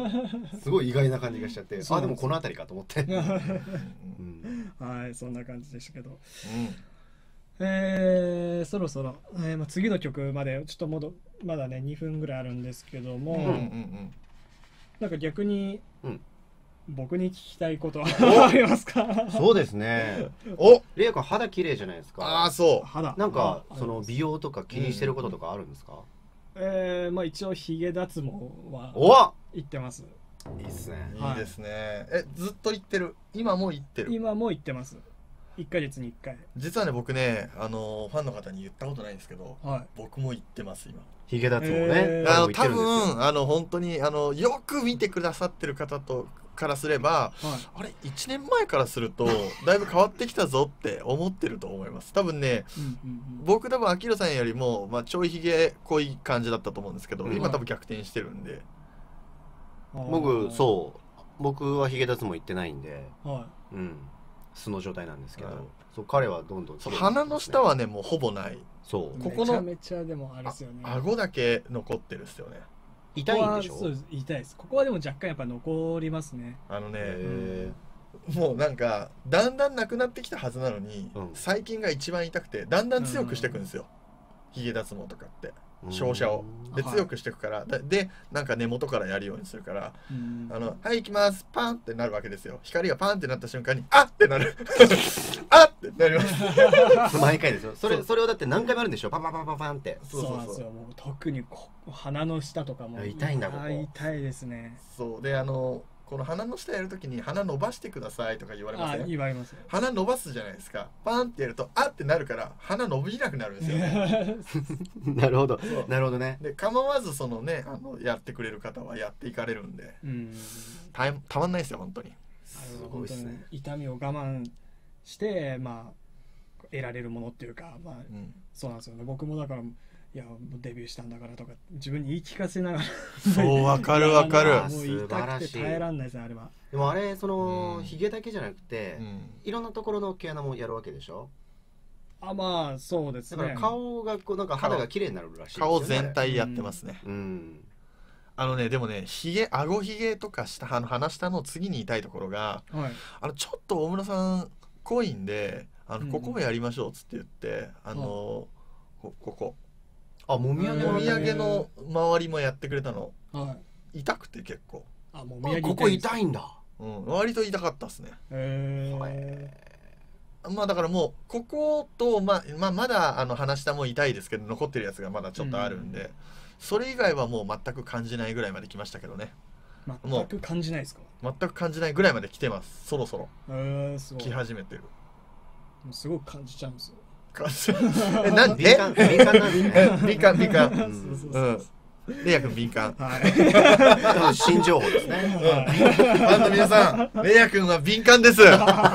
すごい意外な感じがしちゃって、でもこの辺りかと思って。 はい、そんな感じでしたけど。 そろそろ、次の曲までちょっとまだね2分ぐらいあるんですけども、なんか逆に、僕に聞きたいことはありますか？ そうですね。レイヤ君肌綺麗じゃないですか。 ああ、そう。 肌なんかその美容とか気にしてることとかあるんですか？ まあ一応ヒゲ脱毛は行ってます。 いいですね。 いいですね。ずっと行ってる？今も行ってる？ 今も行ってます。1ヶ月に1回。 実はね、僕ね、ファンの方に言ったことないんですけど、僕も行ってます今。 ヒゲ脱毛ね。 多分本当によく見てくださってる方からすれば、あれ1年前からするとだいぶ変わってきたぞって思ってると思います。多分ね、僕多分アキロさんよりも、ちょいひげ濃い感じだったと思うんですけど、今多分逆転してるんで。 僕はヒゲ脱毛行ってないんで、素の状態なんですけど、彼はどんどん鼻の下はねもうほぼない。 ここのめちゃめちゃでもあれですよね。 顎だけ残ってるっすよね。 痛いんでしょ？ そうです、痛いです。ここはでも若干やっぱ残りますね。 もうなんかだんだんなくなってきたはずなのに、最近が一番痛くてだんだん強くしていくんですよ。ヒゲ脱毛とかって照射をで強くしていくから、でなんか根元からやるようにするから、はい行きますパンってなるわけですよ。光がパンってなった瞬間にあってなるあってなります毎回ですよ。それをだって何回もあるんでしょ？パンパンパンパンパンって。 そうなんですよ。もう特に鼻の下とかも痛いんだ。ここ痛いですね。 そうでこの鼻の下やるときに鼻伸ばしてくださいとか言われますね。 言われます。 鼻伸ばすじゃないですか。パンってやるとあってなるから鼻伸びなくなるんですよね。 なるほどなるほどね。 で構わずそのねやってくれる方はやっていかれるんで、たまんないですよ本当に。 すごいですね。 痛みを我慢して得られるものっていうかそうなんですよね。僕もだからいやもうデビューしたんだからとか自分に言い聞かせながらそうわかるわかる。 もう痛くて耐えらんないですねあれは。 でもあれそのヒゲだけじゃなくていろんなところの毛穴もやるわけでしょ？ まあそうですね。 だから顔がなんか肌が綺麗になるらしいですよね。 顔全体やってますね。でもね顎ひげとか鼻下の次に痛いところが、ちょっと大村さん濃いんでここもやりましょうっつって言ってここもみあげの周りもやってくれたの。痛くて結構。 ここ痛いんだ。 割と痛かったっすね。だからもうこことまだ鼻下も痛いですけど残ってるやつがまだちょっとあるんで、それ以外はもう全く感じないぐらいまで来ましたけどね。 全く感じないですか？ 全く感じないぐらいまで来てます。そろそろ来始めてる。 すごく感じちゃうんですよ。 敏感なん敏感。レイヤ君敏感。 新情報ですね。 ファンの皆さん、レイヤ君は敏感です。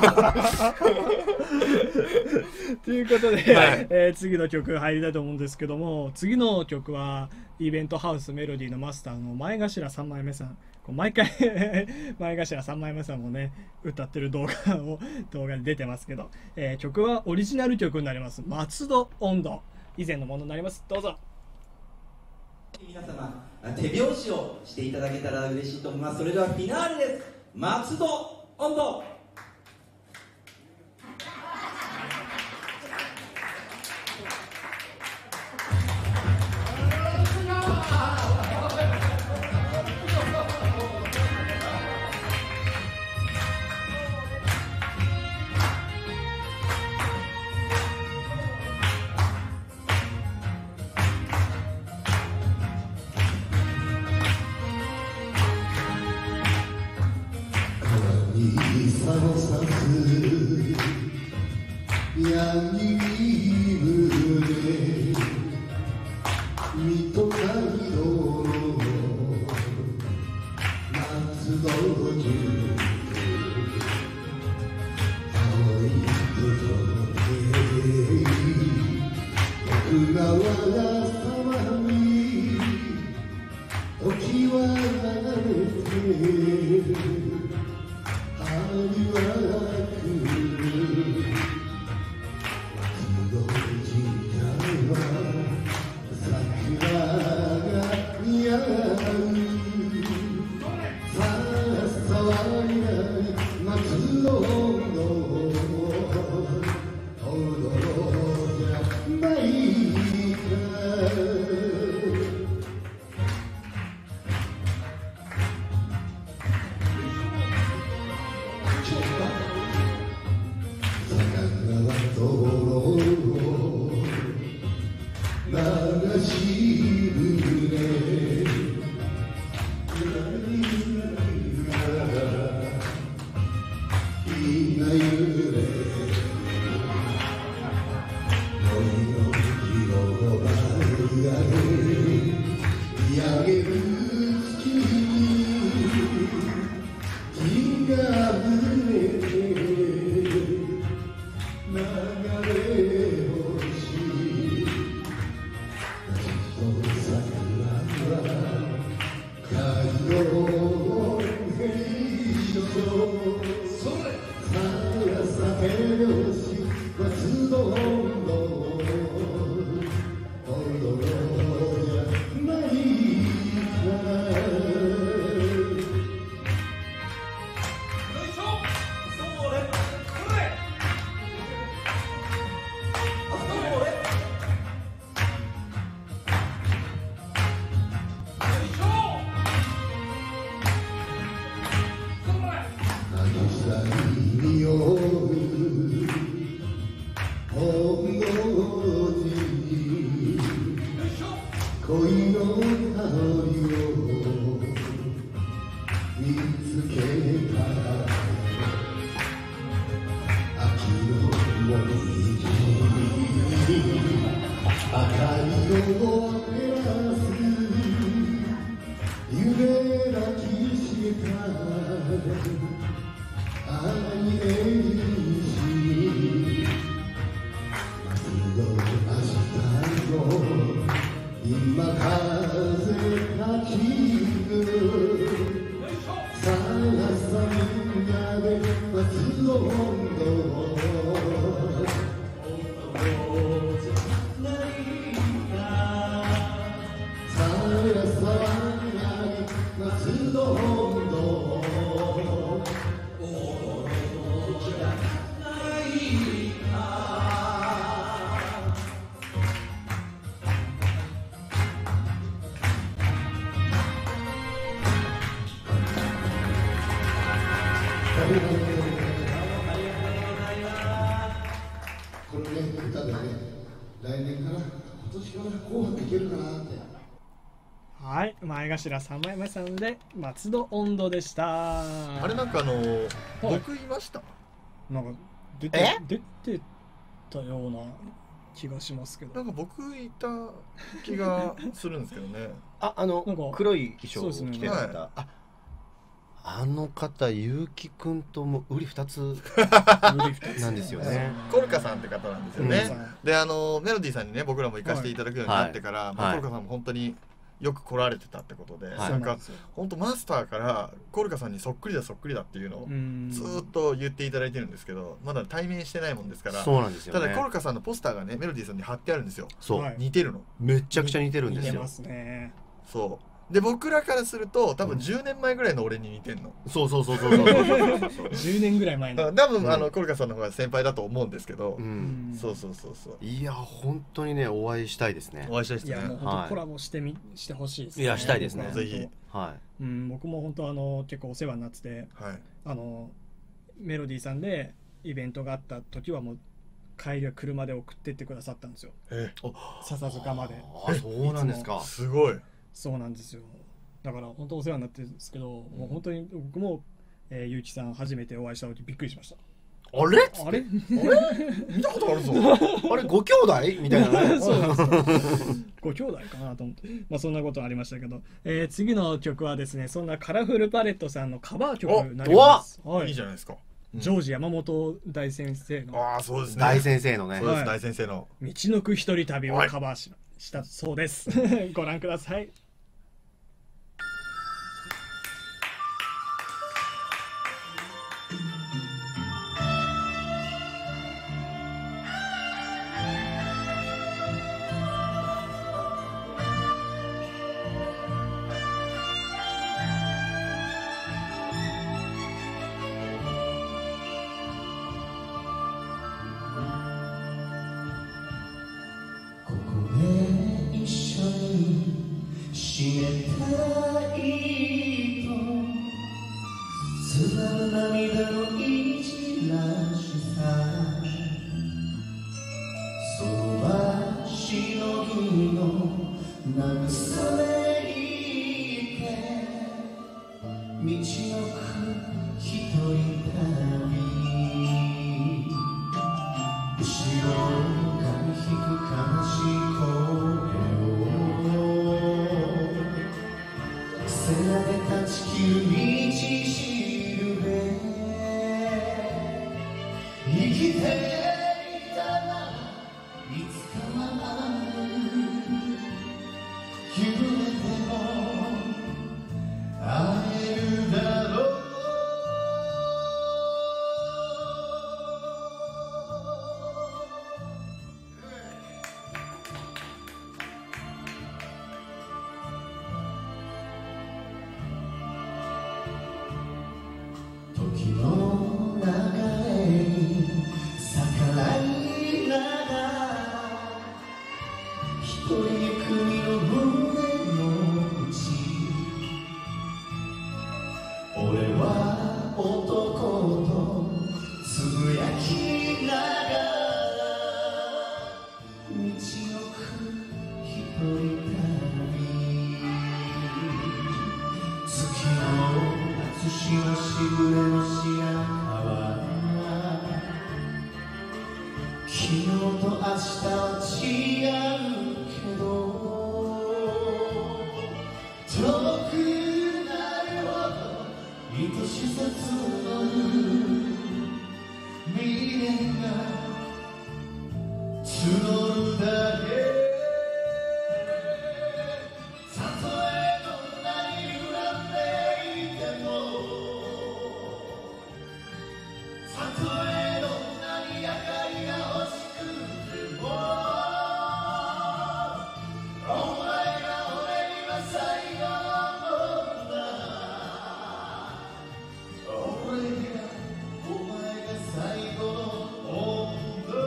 ということで、次の曲入りたいと思うんですけども、次の曲はイベントハウスメロディーのマスターの前頭3枚目さん。毎回前頭3枚目さんもね歌ってる動画に出てますけど、曲はオリジナル曲になります。松戸音頭以前のものになります。どうぞ。 皆様手拍子をしていただけたら嬉しいと思います。それではフィナーレです。松戸音頭。 Oh はい、前頭三枚目さんで松戸温度でした。 あれなんか僕いました。 なんか出てたような気がしますけど。 なんか僕いた気がするんですけどね。 黒い衣装を着てた方。あの方、結城くんとも売り2つなんですよね。 コルカさんって方なんですよね。でメロディーさんにね僕らも行かせていただくようになってから、コルカさんも本当によく来られてたってことで、なんか本当マスターからコルカさんにそっくりだっていうのをずっと言っていただいてるんですけど、まだ対面してないもんですから。 そうなんですよね。 ただコルカさんのポスターがねメロディーさんに貼ってあるんですよ。 そう、 似てるの。 めちゃくちゃ似てるんですよ。 似てますね。 そうで僕らからすると多分10年前ぐらいの俺に似てんの。 そう 10年ぐらい前の。 多分コルカさんの方が先輩だと思うんですけど、そういや本当にねお会いしたいですね。 お会いしたいですね。 いやもう本当コラボしてほしいですね。 いやしたいですね。 ぜひ。 はい。 僕も本当結構お世話になってて、メロディーさんでイベントがあった時はもう帰りは車で送ってってくださったんですよ。笹塚まで。 そうなんですか。 すごい。 そうなんですよ。だから本当お世話になってるんですけど、もう本当に僕も結城さん初めてお会いした時びっくりしました。 あれ見たことあるぞ。あれご兄弟みたいなね。 そうなんですよ。ご兄弟かなと思って、そんなことありましたけど、次の曲はですね、そんなカラフルパレットさんのカバー曲になります。 いいじゃないですか。 ジョージ山本大先生の。 そうですね。 大先生のね。 そうです、大先生の道のく一人旅をカバーしたそうです。ご覧ください。 慰めに行け道のく一人旅後ろが引く悲しい声を背負で断ち切る道しるべ生きていたらいつかは夢でも会えるだろう時の流れに逆らいながら一人国の胸の内俺は男とつぶやきながら道のく一人旅月の夏しましぐれの白川昨日と明日は違うけど遠くなるほど愛しさ募る未練が募るだけたとえどんなに恨んでいてもたとえどんなに明かりが欲しくてもお前が俺には最後の女俺がお前が最後の女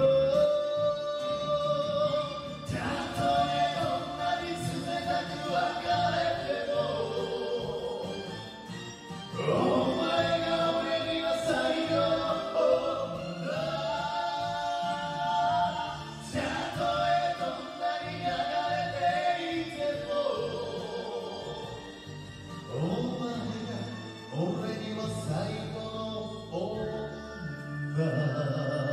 たとえどんなに冷たく別れてもお前が俺には最後の女たとえどんなに流れていてもお前が俺には最後の女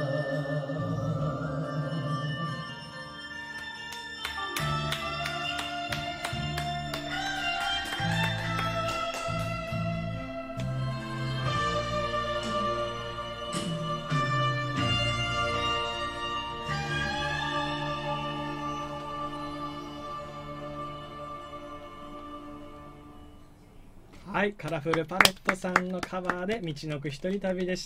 はい、カラフルパレットさんのカバーで道のく一人旅でした。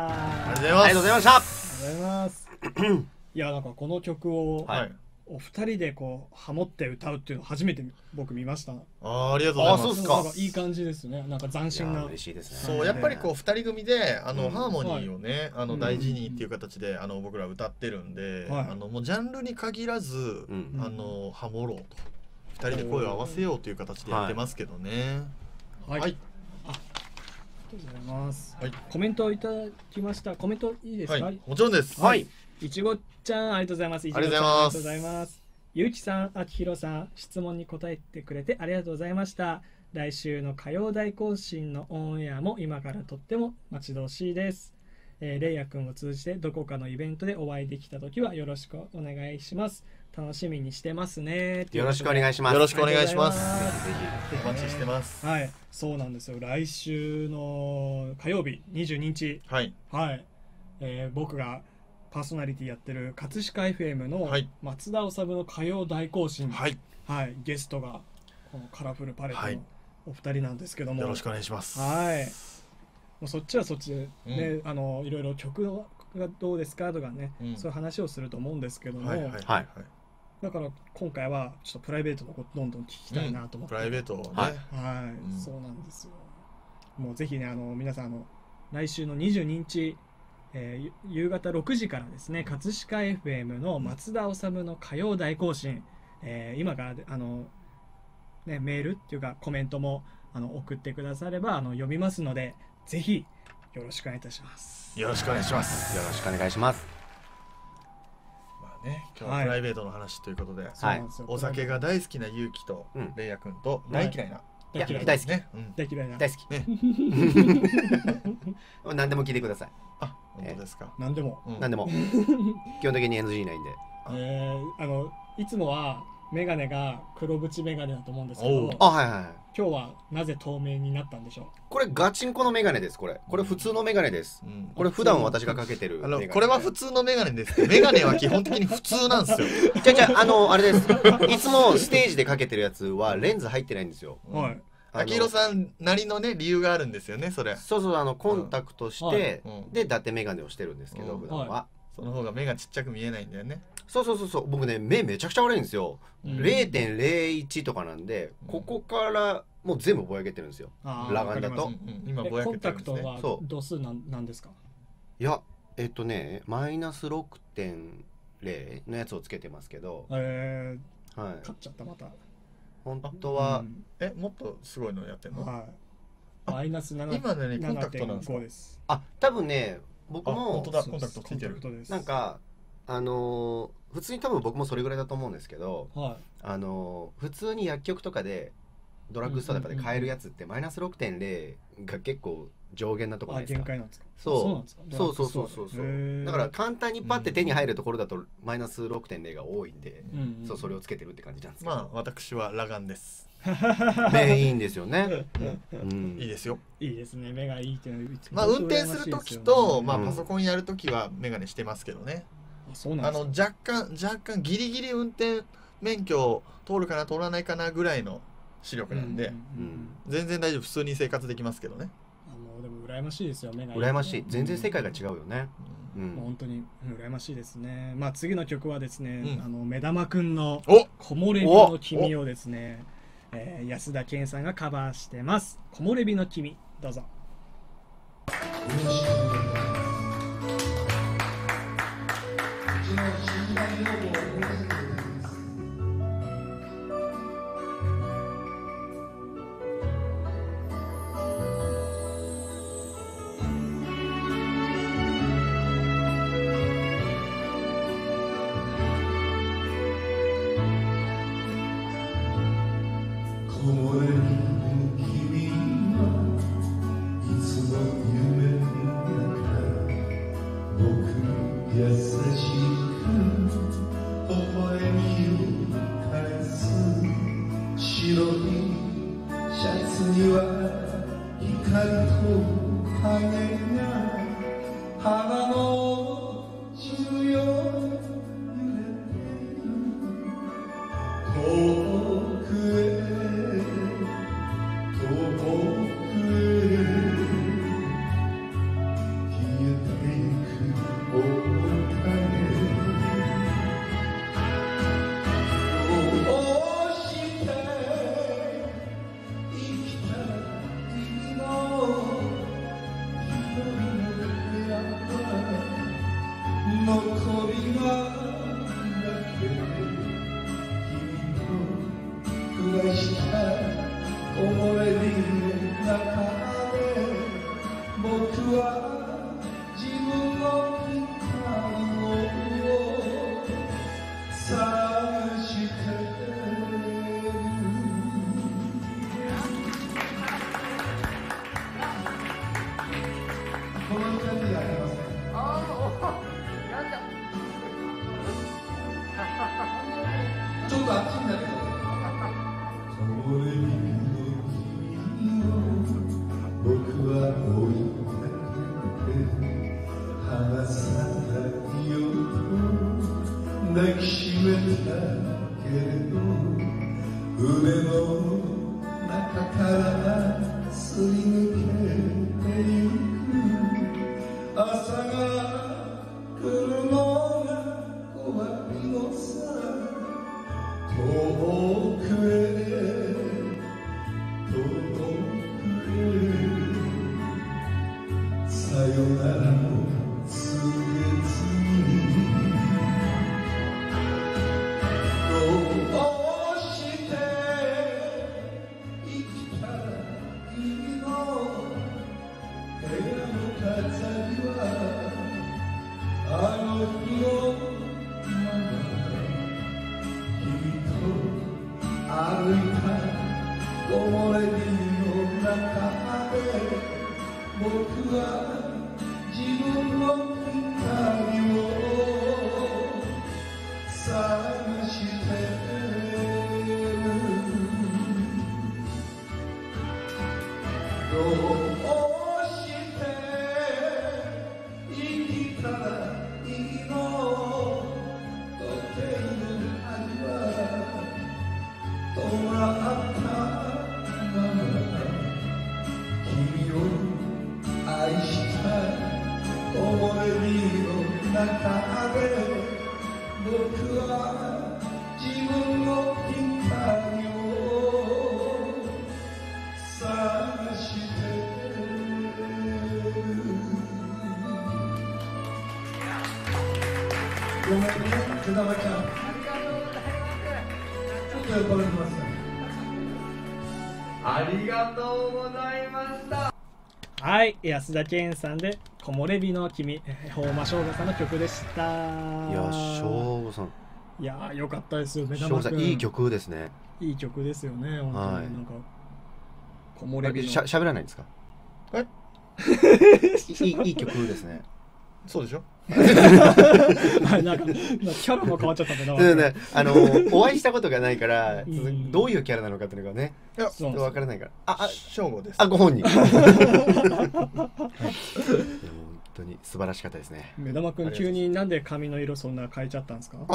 ありがとうございます。 ありがとうございました。 ありがとうございます。いや、なんかこの曲を、 はい。 お二人でこうハモって歌うっていうのを初めて僕見ました。 ありがとうございます。 そうですかなんかいい感じですね。なんか斬新な。 嬉しいですね。 そうやっぱりこう2人組でハーモニーをね、 ん大事にっていう形で僕ら歌ってるんで、 はいもうジャンルに限らず、 んハモろうと2人で声を合わせようという形でやってますけどね。 はい。 はいありがとうございます。 はいコメントをいただきました。コメントいいですか？ はい、もちろんです。 はい。 いちごちゃんありがとうございます。いちごちゃんありがとうございますありがとうございます。ゆうきさん、あきひろさん、質問に答えてくれてありがとうございました。来週の火曜大行進のオンエアも今からとっても待ち遠しいです。レイヤくんを通じてどこかのイベントでお会いできたときはよろしくお願いします。楽しみにしてますね。 よろしくお願いします。 よろしくお願いします。 ありがとうございぜお待ちしてます。 はい、そうなんですよ。来週の火曜日22日、 はい。 はい僕がパーソナリティやってる葛飾 FM のはい松田修の火曜大行進、 はい。 はい、ゲストがこのカラフルパレッはいトのお二人なんですけども、 よろしくお願いします。 はい、もうそっちはそっちでね、いろいろ曲がどうですかとかね、そういう話をすると思うんですけども、 はいはいはいだから今回はちょっとプライベートのことどんどん聞きたいなと思って、 プライベートをね。 はいはい、そうなんですよ。もうぜひね、皆さん来週の22日、夕方6時からですね、葛飾 FM の松田修の火曜大行進、今からね、メールっていうかコメントも送ってくだされば読みますので、ぜひよろしくお願いいたします。 よろしくお願いします。 よろしくお願いします。 まあね、今日はプライベートの話ということで、お酒が大好きなゆうきとれいやくんと大嫌いな、 大好きね、 大嫌いな、 大好きね。何でも聞いてください。 あ、本当ですか。 何でも、 何でも。基本的に NG ないんで。 いつもはメガネが黒縁メガネだと思うんですけど、 あ、はいはい。 今日はなぜ透明になったんでしょう。 これガチンコのメガネです。これ普通のメガネです。これ普段私がかけてる。 これは普通のメガネです。メガネは基本的に普通なんですよ。 じゃあれです。いつもステージでかけてるやつはレンズ入ってないんですよ。 はい。 秋広さんなりのね理由があるんですよね、それ。 そうそう、コンタクトしてで伊達メガネをしてるんですけど、普段は。 その方が目がちっちゃく見えないんだよね。 そう僕ね、目めちゃくちゃ悪いんですよ。0.01 とかなんで、ここからもう全部ぼやけてるんですよ。裸眼だと。 今ぼやけてるんですね。 コンタクトは度数なんですか？ いや、マイナス 6.0 のやつをつけてますけど、 はい。買っちゃったまた。 本当はもっとすごいのやってんの？ はい。マイナス7.5 今ねコンタクトなんです。 あ、多分ね、僕も本当だ、コンタクトついてる。 なんか普通に多分僕もそれぐらいだと思うんですけど、普通に薬局とかでドラッグストアとかで買えるやつってマイナス 6.0 が結構上限なところですか。 限界なんですか？ そうだから簡単にパッて手に入るところだとマイナス 6.0 が多いんで、それをつけてるって感じなんですけど。 まあ私は裸眼です。 目いいんですよね。 いいですよ。 いいですね。目がいいっていうのは。 まあ運転する時とパソコンやる時はメガネしてますけどね。 そうなんですか。 若干ギリギリ運転免許通るかな通らないかなぐらいの視力なんで、全然大丈夫、普通に生活できますけどね。 でも羨ましいですよ、目がいい。 羨ましい。全然世界が違うよね。 本当に羨ましいですね。まあ次の曲はですね、目玉くんの木漏れ日の君をですね、安田顕さんがカバーしてます。木漏れ日の君、どうぞ。 歩いた木漏れ日の中で僕は自分の光を探してる。どうして生きたらいいの？時計の針は止まったまま君を愛した木漏れ日の中で僕は自分の光を探してる。ごめんね、くだまちゃん。ちょっと横に来ますね。 ありがとうございました。 はい、安田顕さんで木漏れ日の君、本間翔吾さんの曲でした。 いや、翔吾さん、 いやよかったですよ。目翔玉君吾さんいい曲ですね。 いい曲ですよね、本当に。 はい、 なんか木漏れ日のしゃべらないんですか？いい曲ですね。 そうでしょ。 なんかキャラも変わっちゃったんだね。 お会いしたことがないからどういうキャラなのかっていうのがね、わからないから。 翔吾です。 ご本人。本当に素晴らしかったですね。 目玉くん、急になんで髪の色そんな変えちゃったんですか？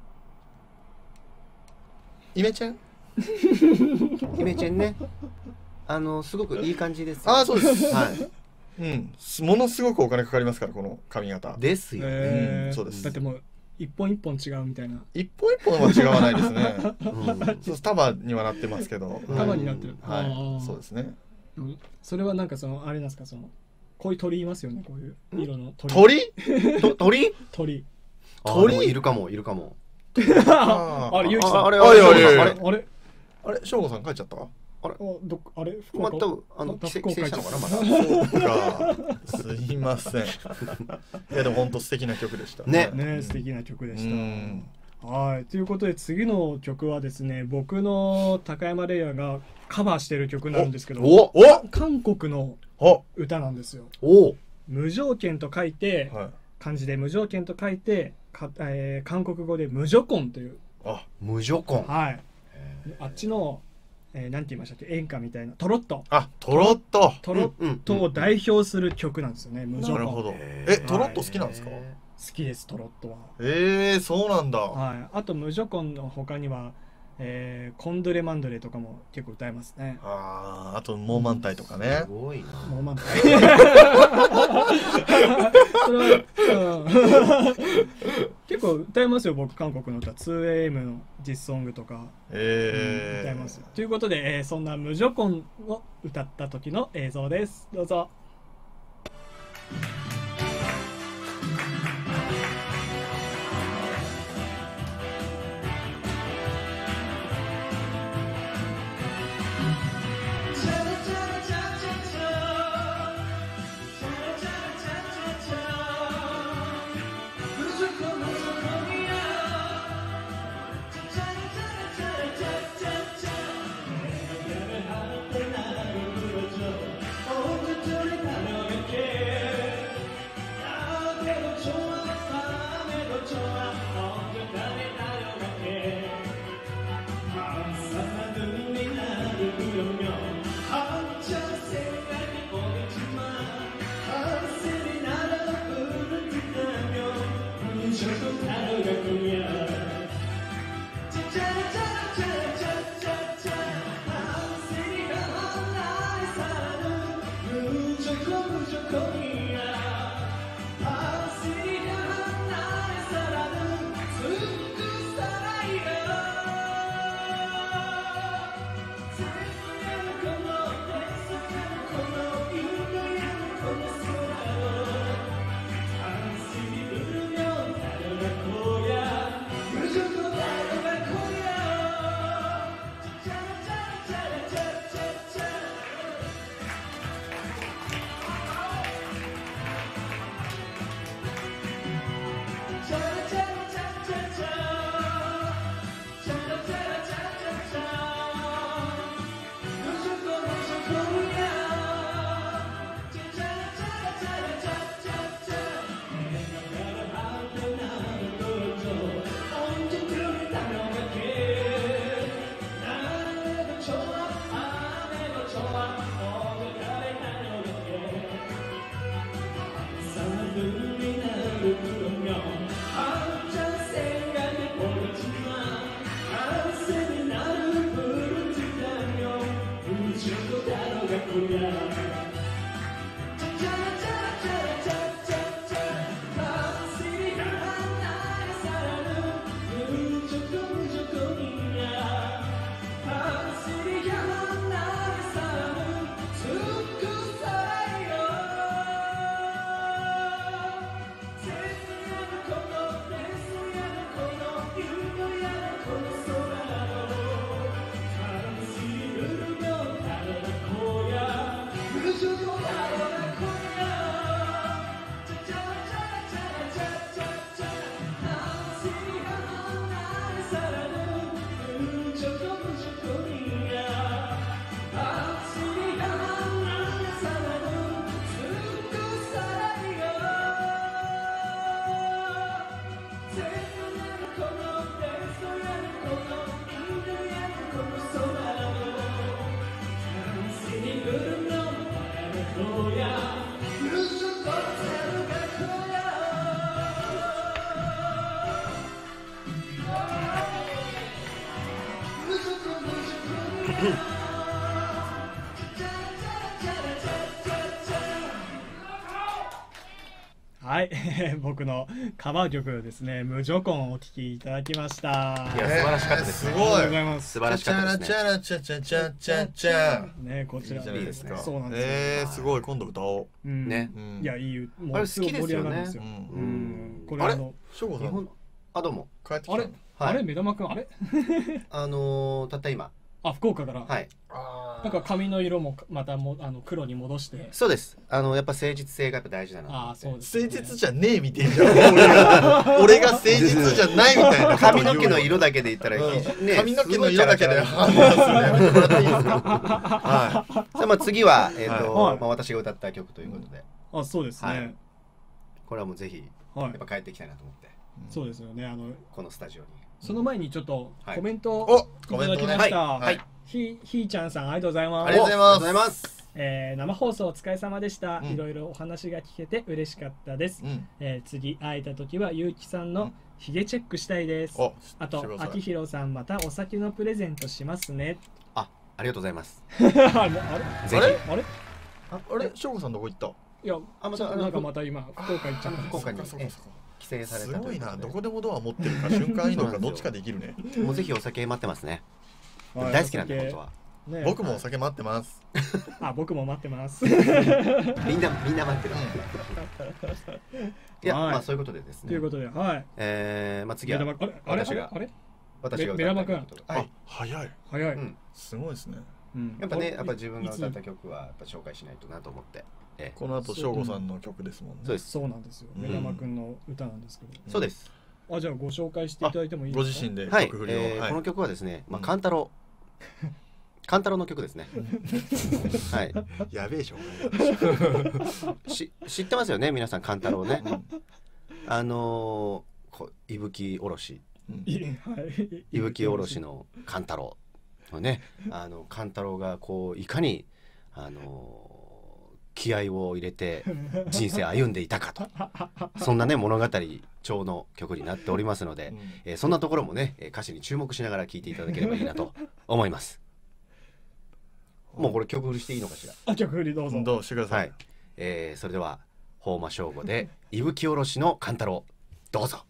イメチェンイメチェンね、すごくいい感じですよ。 そうです。 はい。 ものすごくお金かかりますから、この髪型ですよね。 そうです。 だってもう一本一本違うみたいな。 一本一本は違わないですね。束にはなってますけど。 束になってる。 はい、そうですね。 それはなんかあれなんですか、こういう鳥いますよね、こういう色の鳥。 鳥いるかも。 あれ、ゆうきさん。 あれ、翔吾さん帰っちゃった？ あれ、 また帰省したのかな、まだ。 そうか、すいません。いやでも本当素敵な曲でしたね。素敵な曲でした。はい、ということで次の曲はですね、僕の高山レイヤーがカバーしてる曲なんですけど、韓国の歌なんですよ。無条件と書いて、漢字で無条件と書いて、韓国語で無条件という。 無条件。 はい。あっちのなんて言いましたっけ、演歌みたいなトロットを代表する曲なんですよね。無条件。 なるほど。トロット好きなんですか？ 好きです、トロットは。 そうなんだ。 はい。あと無条件の他には、コンドゥレマンドレとかも結構歌えますね。 あとモーマンタイとかね。 すごいな。 モーマンタイ結構歌えますよ、僕。韓国の歌 2AM の実ソングとか歌えます。ということで、そんな無条件を歌った時の映像です。どうぞ。 はい、僕のカバー曲ですね、無条件をお聴きいただきました。 いや、素晴らしかったです。 すごい。 ありがとうございます。 素晴らしかったですね。 チャラチャラチャチャチャチャね、こちらいいじゃないですか。 そうなんですよ。 すごい、今度歌おう。 ね。 いや、いいよ。 あれ好きですよね。 これしょうごさん。 あ、どうも。 帰ってきた。 あれ、目玉くん、あれたった今。 あ、福岡から。 はい。 なんか髪の色もまた黒に戻して。 そうです。やっぱ誠実性がやっぱ大事だな。 あ、そうです。 誠実じゃねえみたいじゃん。俺が誠実じゃないみたいな。 髪の毛の色だけで言ったら、 髪の毛の色だけで判断するのやめてもらっていいですか。 はい。まあ次は私が歌った曲ということで。 あ、そうですね。 これはもうぜひやっぱ帰ってきたいなと思って。 そうですよね。 このスタジオに。 その前にちょっとコメントをいただきました。 はい。 ひーちゃんさん、ありがとうございます。 ありがとうございます。 生放送お疲れ様でした。いろいろお話が聞けて嬉しかったです。次会えた時はゆうきさんのヒゲチェックしたいです。あと秋広さん、またお酒のプレゼントしますね。 ありがとうございます。 あれしょうごさんどこ行った？ いや、なんかまた今福岡行っちゃった。 福岡に帰省された。 すごいな。どこでもドア持ってるか瞬間移動かどっちかできるね。 もうぜひお酒待ってますね。大好きなんで本当は。 僕もお酒待ってます。 あ、僕も待ってます。 みんな待ってる。いや、まあそういうことでですね。 ということで、はい。 まあ次は私がメラマ君。 あ、早い。 早い。 すごいですね。 やっぱね、やっぱ自分が歌った曲はやっぱ紹介しないとなと思って。 この後翔吾さんの曲ですもんね。 そうです。 そうなんですよ。メラマ君の歌なんですけど。 そうです。 あ、じゃあご紹介していただいてもいいですか？ ご自身で曲振りを。この曲はですね、カンタロウの曲ですね。はい。 やべえしょ。 知ってますよね、皆さんカンタロウね。伊吹おろし。伊吹おろしのカンタロウのね、カンタロウがこういかに気合を入れて人生歩んでいたかとそんなね物語調の曲になっておりますので、そんなところもね歌詞に注目しながら聴いていただければいいなと思います。もうこれ曲振りしていいのかしら。 曲振りどうぞ。 どうしてください。 それでは本間翔吾で伊吹おろしのカンタロウ、どうぞ。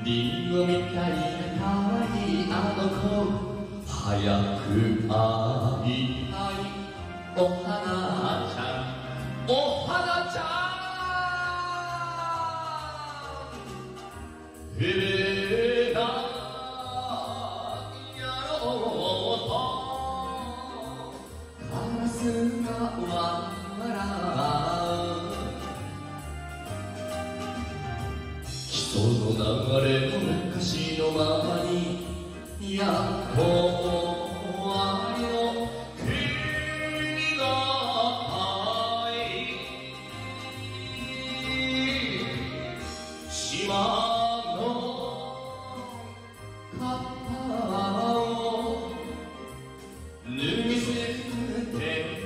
リンゴみたいな可愛いあの子早く会いたいお花ちゃんお花ちゃんえなやろうとカラスが笑う人の流れの昔のままにやっと終わりの君がい島の肩を脱ぎ捨て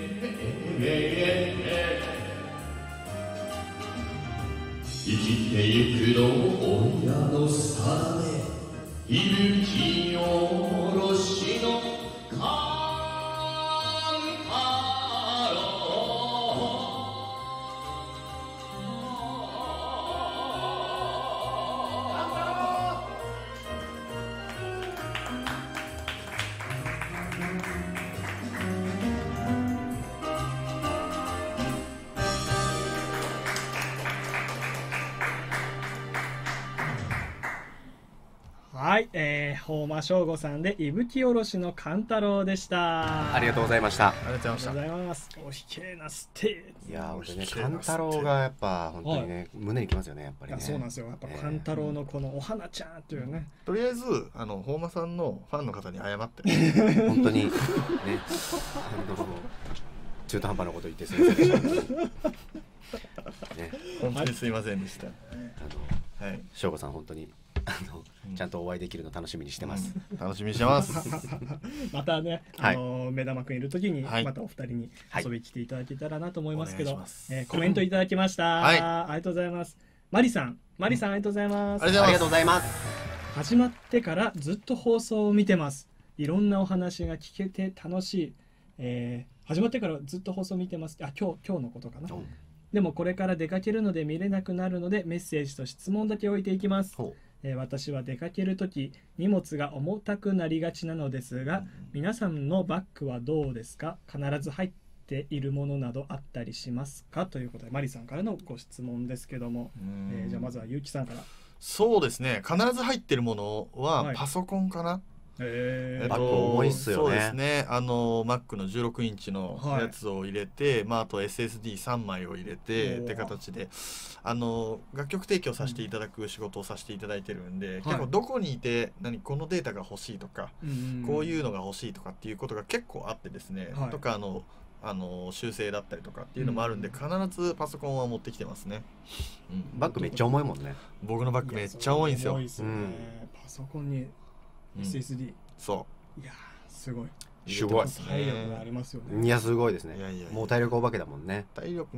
て生きてゆくの親の定め息き下ろしのカンタロはい、本間翔吾さんで伊吹おろしの勘太郎でした。 ありがとうございました。 ありがとうございます。おひけなステージ。 いや本当にね勘太郎がやっぱ本当にね、はい、胸にきますよねやっぱりね。 そうなんですよ。やっぱ勘太郎のこのお花ちゃんというね。 とりあえず本間さんのファンの方に謝って。 本当にね中途半端なこと言ってすみませんでした。ね本当にすいませんでした。 はい。翔吾さん本当に。ちゃんとお会いできるの楽しみにしてます、 楽しみにしてますまたね、目玉くんいる時にまたお二人に遊びに来ていただけたらなと思いますけど、コメントいただきました、ありがとうございます。マリさんありがとうございます。 ありがとうございます。 始まってからずっと放送を見てます。いろんなお話が聞けて楽しい、始まってからずっと放送を見てます。今日のことかな、でもこれから出かけるので見れなくなるのでメッセージと質問だけ置いていきます。私は出かけるとき荷物が重たくなりがちなのですが、皆さんのバッグはどうですか？必ず入っているものなどあったりしますか？ということでマリさんからのご質問ですけども、じゃあまずはゆうきさんから。 そうですね、必ず入っているものはパソコンかな。 バッグ重いっすよね。 そうですね、Mac の16インチのやつを入れて、あと SSD3 枚を入れてって形で楽曲提供させていただく仕事をさせていただいてるんで、結構どこにいてこのデータが欲しいとか、こういうのが欲しいとかっていうことが結構あってですね、とか修正だったりとかっていうのもあるんで、必ずパソコンは持ってきてますね。 バッグめっちゃ重いもんね。 僕のバッグめっちゃ重いんですよ。 パソコンにSSD、 そういやすごい体力がありますよね。 いやすごいですね。もう体力お化けだもんね。 体力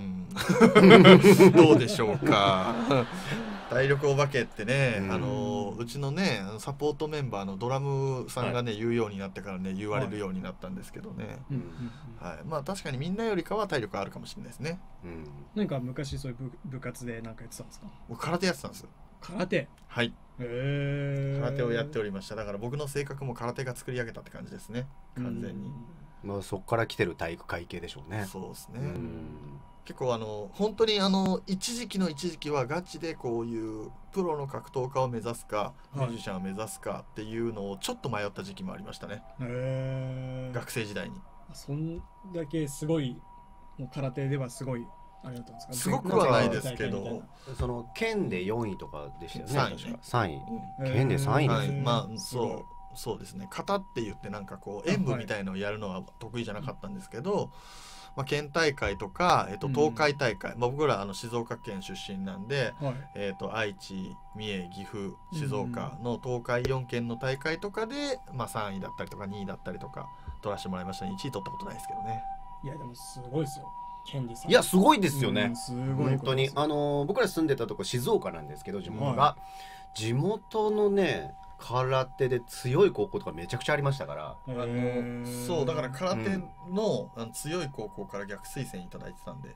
どうでしょうか体力お化けってね、うちのねサポートメンバーのドラムさんがね、言うようになってからね言われるようになったんですけどね、確かにみんなよりかは体力あるかもしれないですね。 何か昔そういう部活で何かやってたんですか？ 僕空手やってたんですよ。 空手？ はい、空手をやっておりました。だから僕の性格も空手が作り上げたって感じですね、完全に。 そこから来てる体育会系でしょうね。 そうですね。結構本当に一時期はガチでこういうプロの格闘家を目指すか、ミュージシャンを目指すかっていうのをちょっと迷った時期もありましたね、学生時代に。 そんだけすごいもう空手ではすごいあれだったんですか？ すごくはないですけど、 その県で4位とかでしたよね。3位、県で3位です。 そうですね。型って言ってこう演舞みたいのをやるのは得意じゃなかったんですけど、県大会とか、東海大会、僕ら静岡県出身なんで、愛知、三重、岐阜、静岡の東海4県の大会とかで、3位だったりとか2位だったりとか取らせてもらいましたね。1位取ったことないですけどね。 いやでもすごいですよ。 いやすごいですよね。 すごい本当に僕ら住んでたとこ静岡なんですけど、地元が、地元のね空手で強い高校とかめちゃくちゃありましたから。 そうだから空手の強い高校から逆推薦いただいてたんで。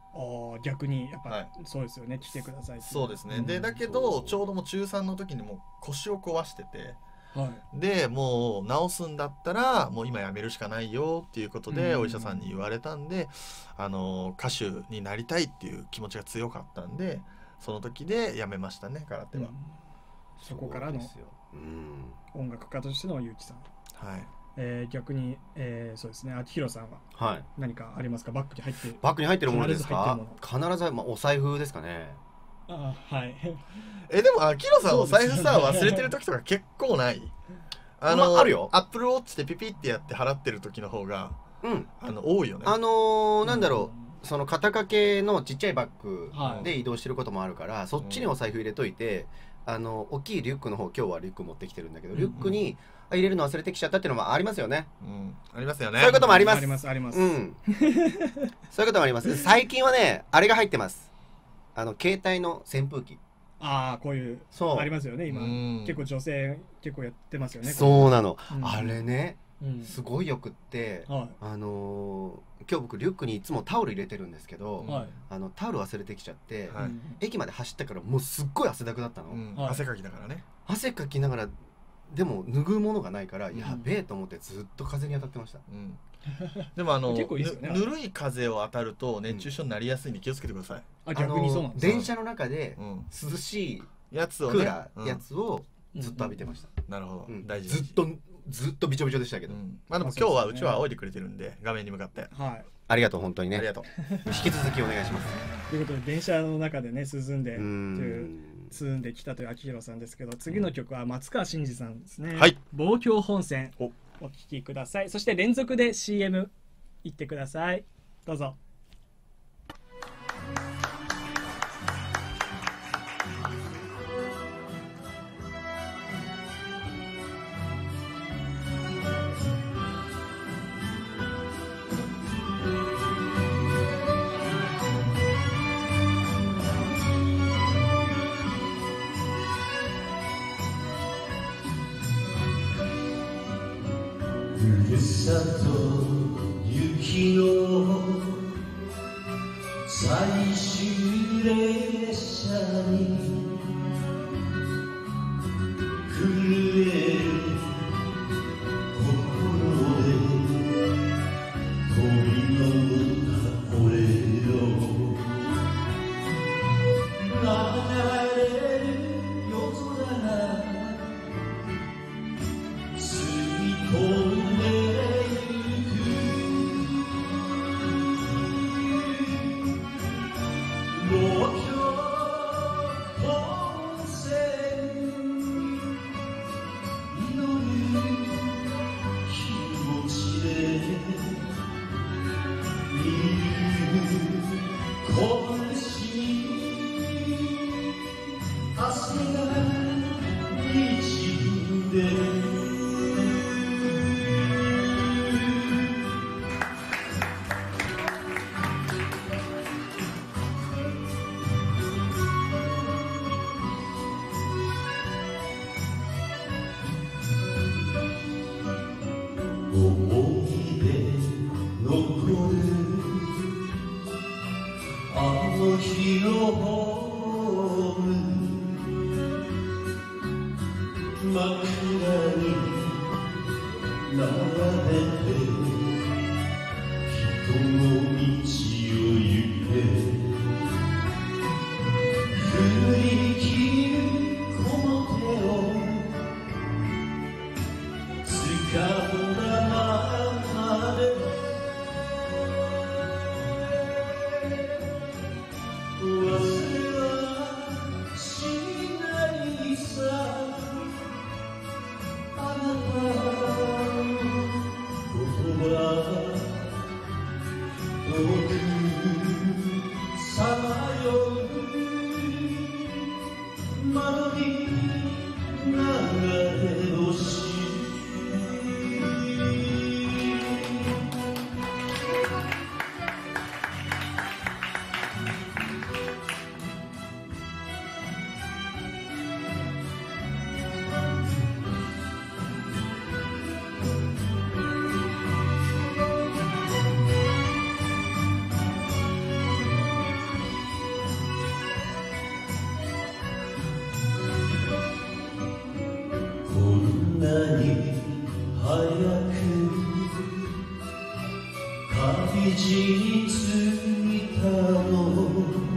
逆にやっぱそうですよね、来てくださいって。 そうですね。でだけどちょうどもう中3の時にもう腰を壊してて、でもう治すんだったらもう今やめるしかないよっていうことでお医者さんに言われたんで、歌手になりたいっていう気持ちが強かったんで、その時でやめましたね、空手は。 そこからの音楽家としてのゆうきさん。はい。逆に、そうですね、秋広さんは何かありますか？バッグに入ってるものですか？ 必ずお財布ですかね。 はい。 でも秋広さんお財布さ忘れてる時とか結構ない？あるよ。アップルウォッチでピピってやって払ってる時の方が多いよね。 なんだろう、その肩掛けのちっちゃいバッグで移動してることもあるから、そっちにお財布入れといて、大きいリュックの方、今日はリュック持ってきてるんだけど、リュックに入れるの忘れてきちゃったっていうのもありますよね。 ありますよね。 そういうこともあります。 ありますあります。 そういうこともあります。最近はね、あれが入ってます。携帯の扇風機。 こういうありますよね今。結構女性結構やってますよね。 そうなの。あれね、すごいよくって、今日僕リュックにいつもタオル入れてるんですけど、タオル忘れてきちゃって、駅まで走ったからもうすっごい汗だくだったの。 汗かきだからね。 汗かきながらでも脱ぐものがないからやべえと思ってずっと風に当たってました。 でもぬるい風を当たると熱中症になりやすいんで気をつけてください。 逆にそうなんですか？ 電車の中で涼しいやつをクーラーやつをずっと浴びてました。 なるほど、大事。 ずっとびちょびちょでしたけど、 でも今日はうちは仰いでくれてるんで画面に向かって、 ありがとう本当にね。 ありがとう。 引き続きお願いします。 ということで電車の中でね涼んできたという秋広さんですけど、次の曲は松川真司さんですね。望郷本線お聴きください。そして連続で CM 行ってください。どうぞ。 ふるさと行きの最終列車に震える心で飛び乗った俺よ、流れる夜空が吸い込んで地に着いたの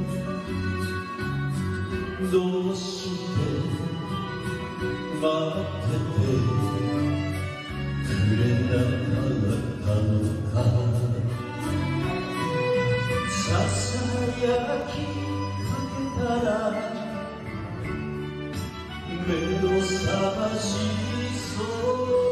どうして待っててくれなかったのかささやきかけたら目を覚ましそう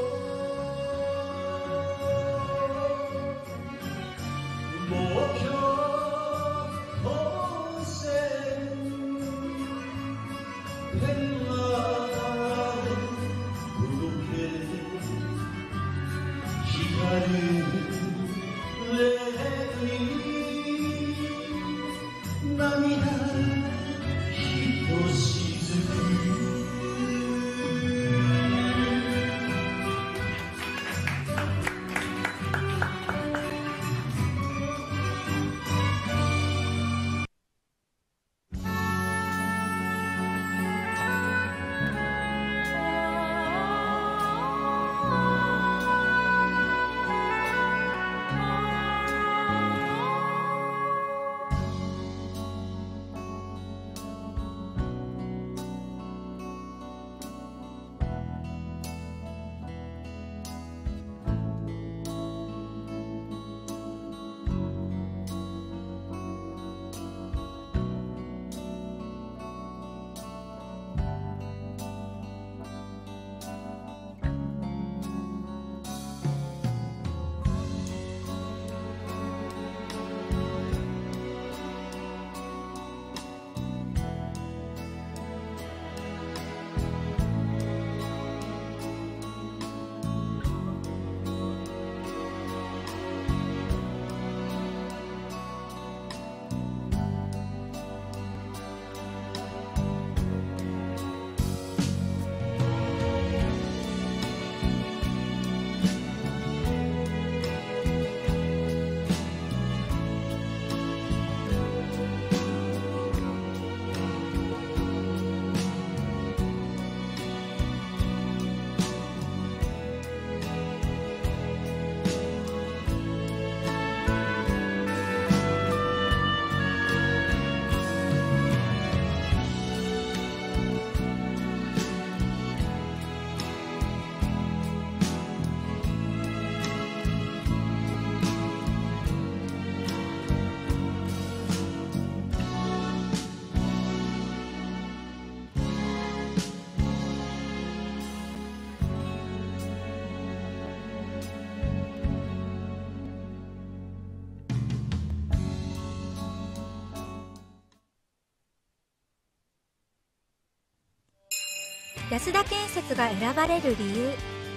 安田建設が選ばれる理由。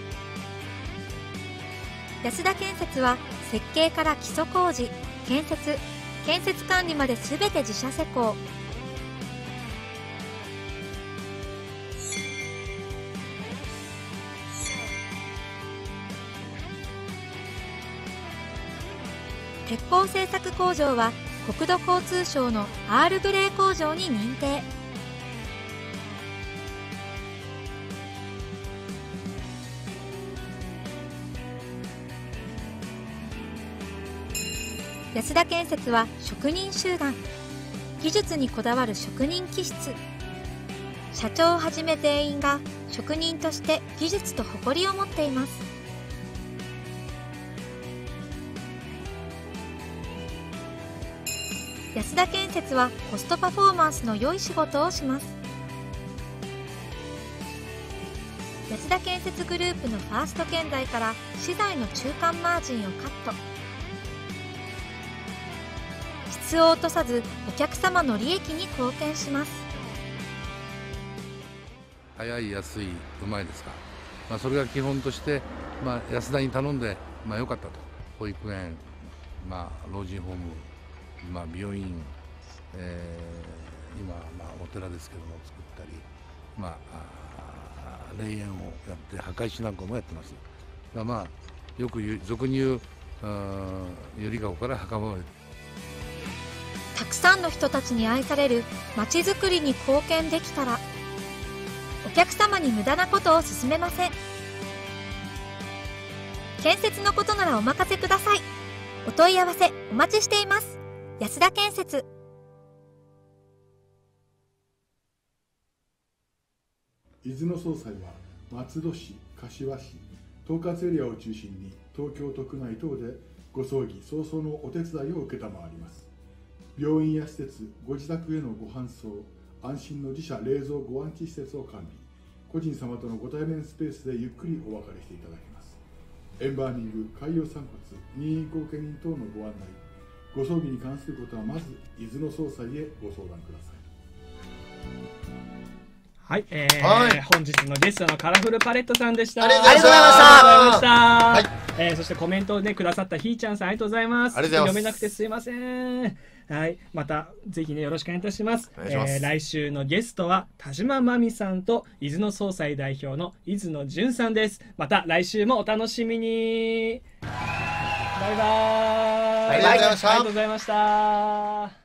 安田建設は設計から基礎工事、建設管理まで全て自社施工。鉄鋼製作工場は国土交通省のアールグレー工場に認定。安田建設は職人集団、技術にこだわる職人気質。社長をはじめ全員が職人として技術と誇りを持っています。安田建設はコストパフォーマンスの良い仕事をします。安田建設グループのファースト建材から資材の中間マージンをカット。質を落とさずお客様の利益に貢献します。 早い、安い、うまいですか、それが基本として、安田に頼んで、良かったと。保育園、老人ホーム、病院、今、お寺ですけども作ったり、霊園をやって墓石なんかもやってます。よく俗に言うゆりかごから墓場まで。 たくさんの人たちに愛されるまちづくりに貢献できたら、お客様に無駄なことを進めません。建設のことならお任せください。 お問い合わせお待ちしています。安田建設。 伊豆の総裁は松戸市、柏市、統括エリアを中心に東京都区内等でご葬儀・葬送のお手伝いを承ります。病院や施設、ご自宅へのご搬送、安心の自社冷蔵ご安置施設を完備、個人様とのご対面スペースでゆっくりお別れしていただきます。エンバーミング、海洋散骨、任意後見人等のご案内、ご葬儀に関することはまず伊豆の総裁へご相談ください。 はい、本日のゲストのカラフルパレットさんでした。 ありがとうございました。 はい、そしてコメントをねくださったひーちゃんさんありがとうございます。読めなくてすいません。はい、またぜひねよろしくお願いいたします。来週のゲストは田島真美さんと伊豆の総裁代表の伊豆野純さんです。また来週もお楽しみに。バイバーイ。 ありがとうございました。 ありがとうございました。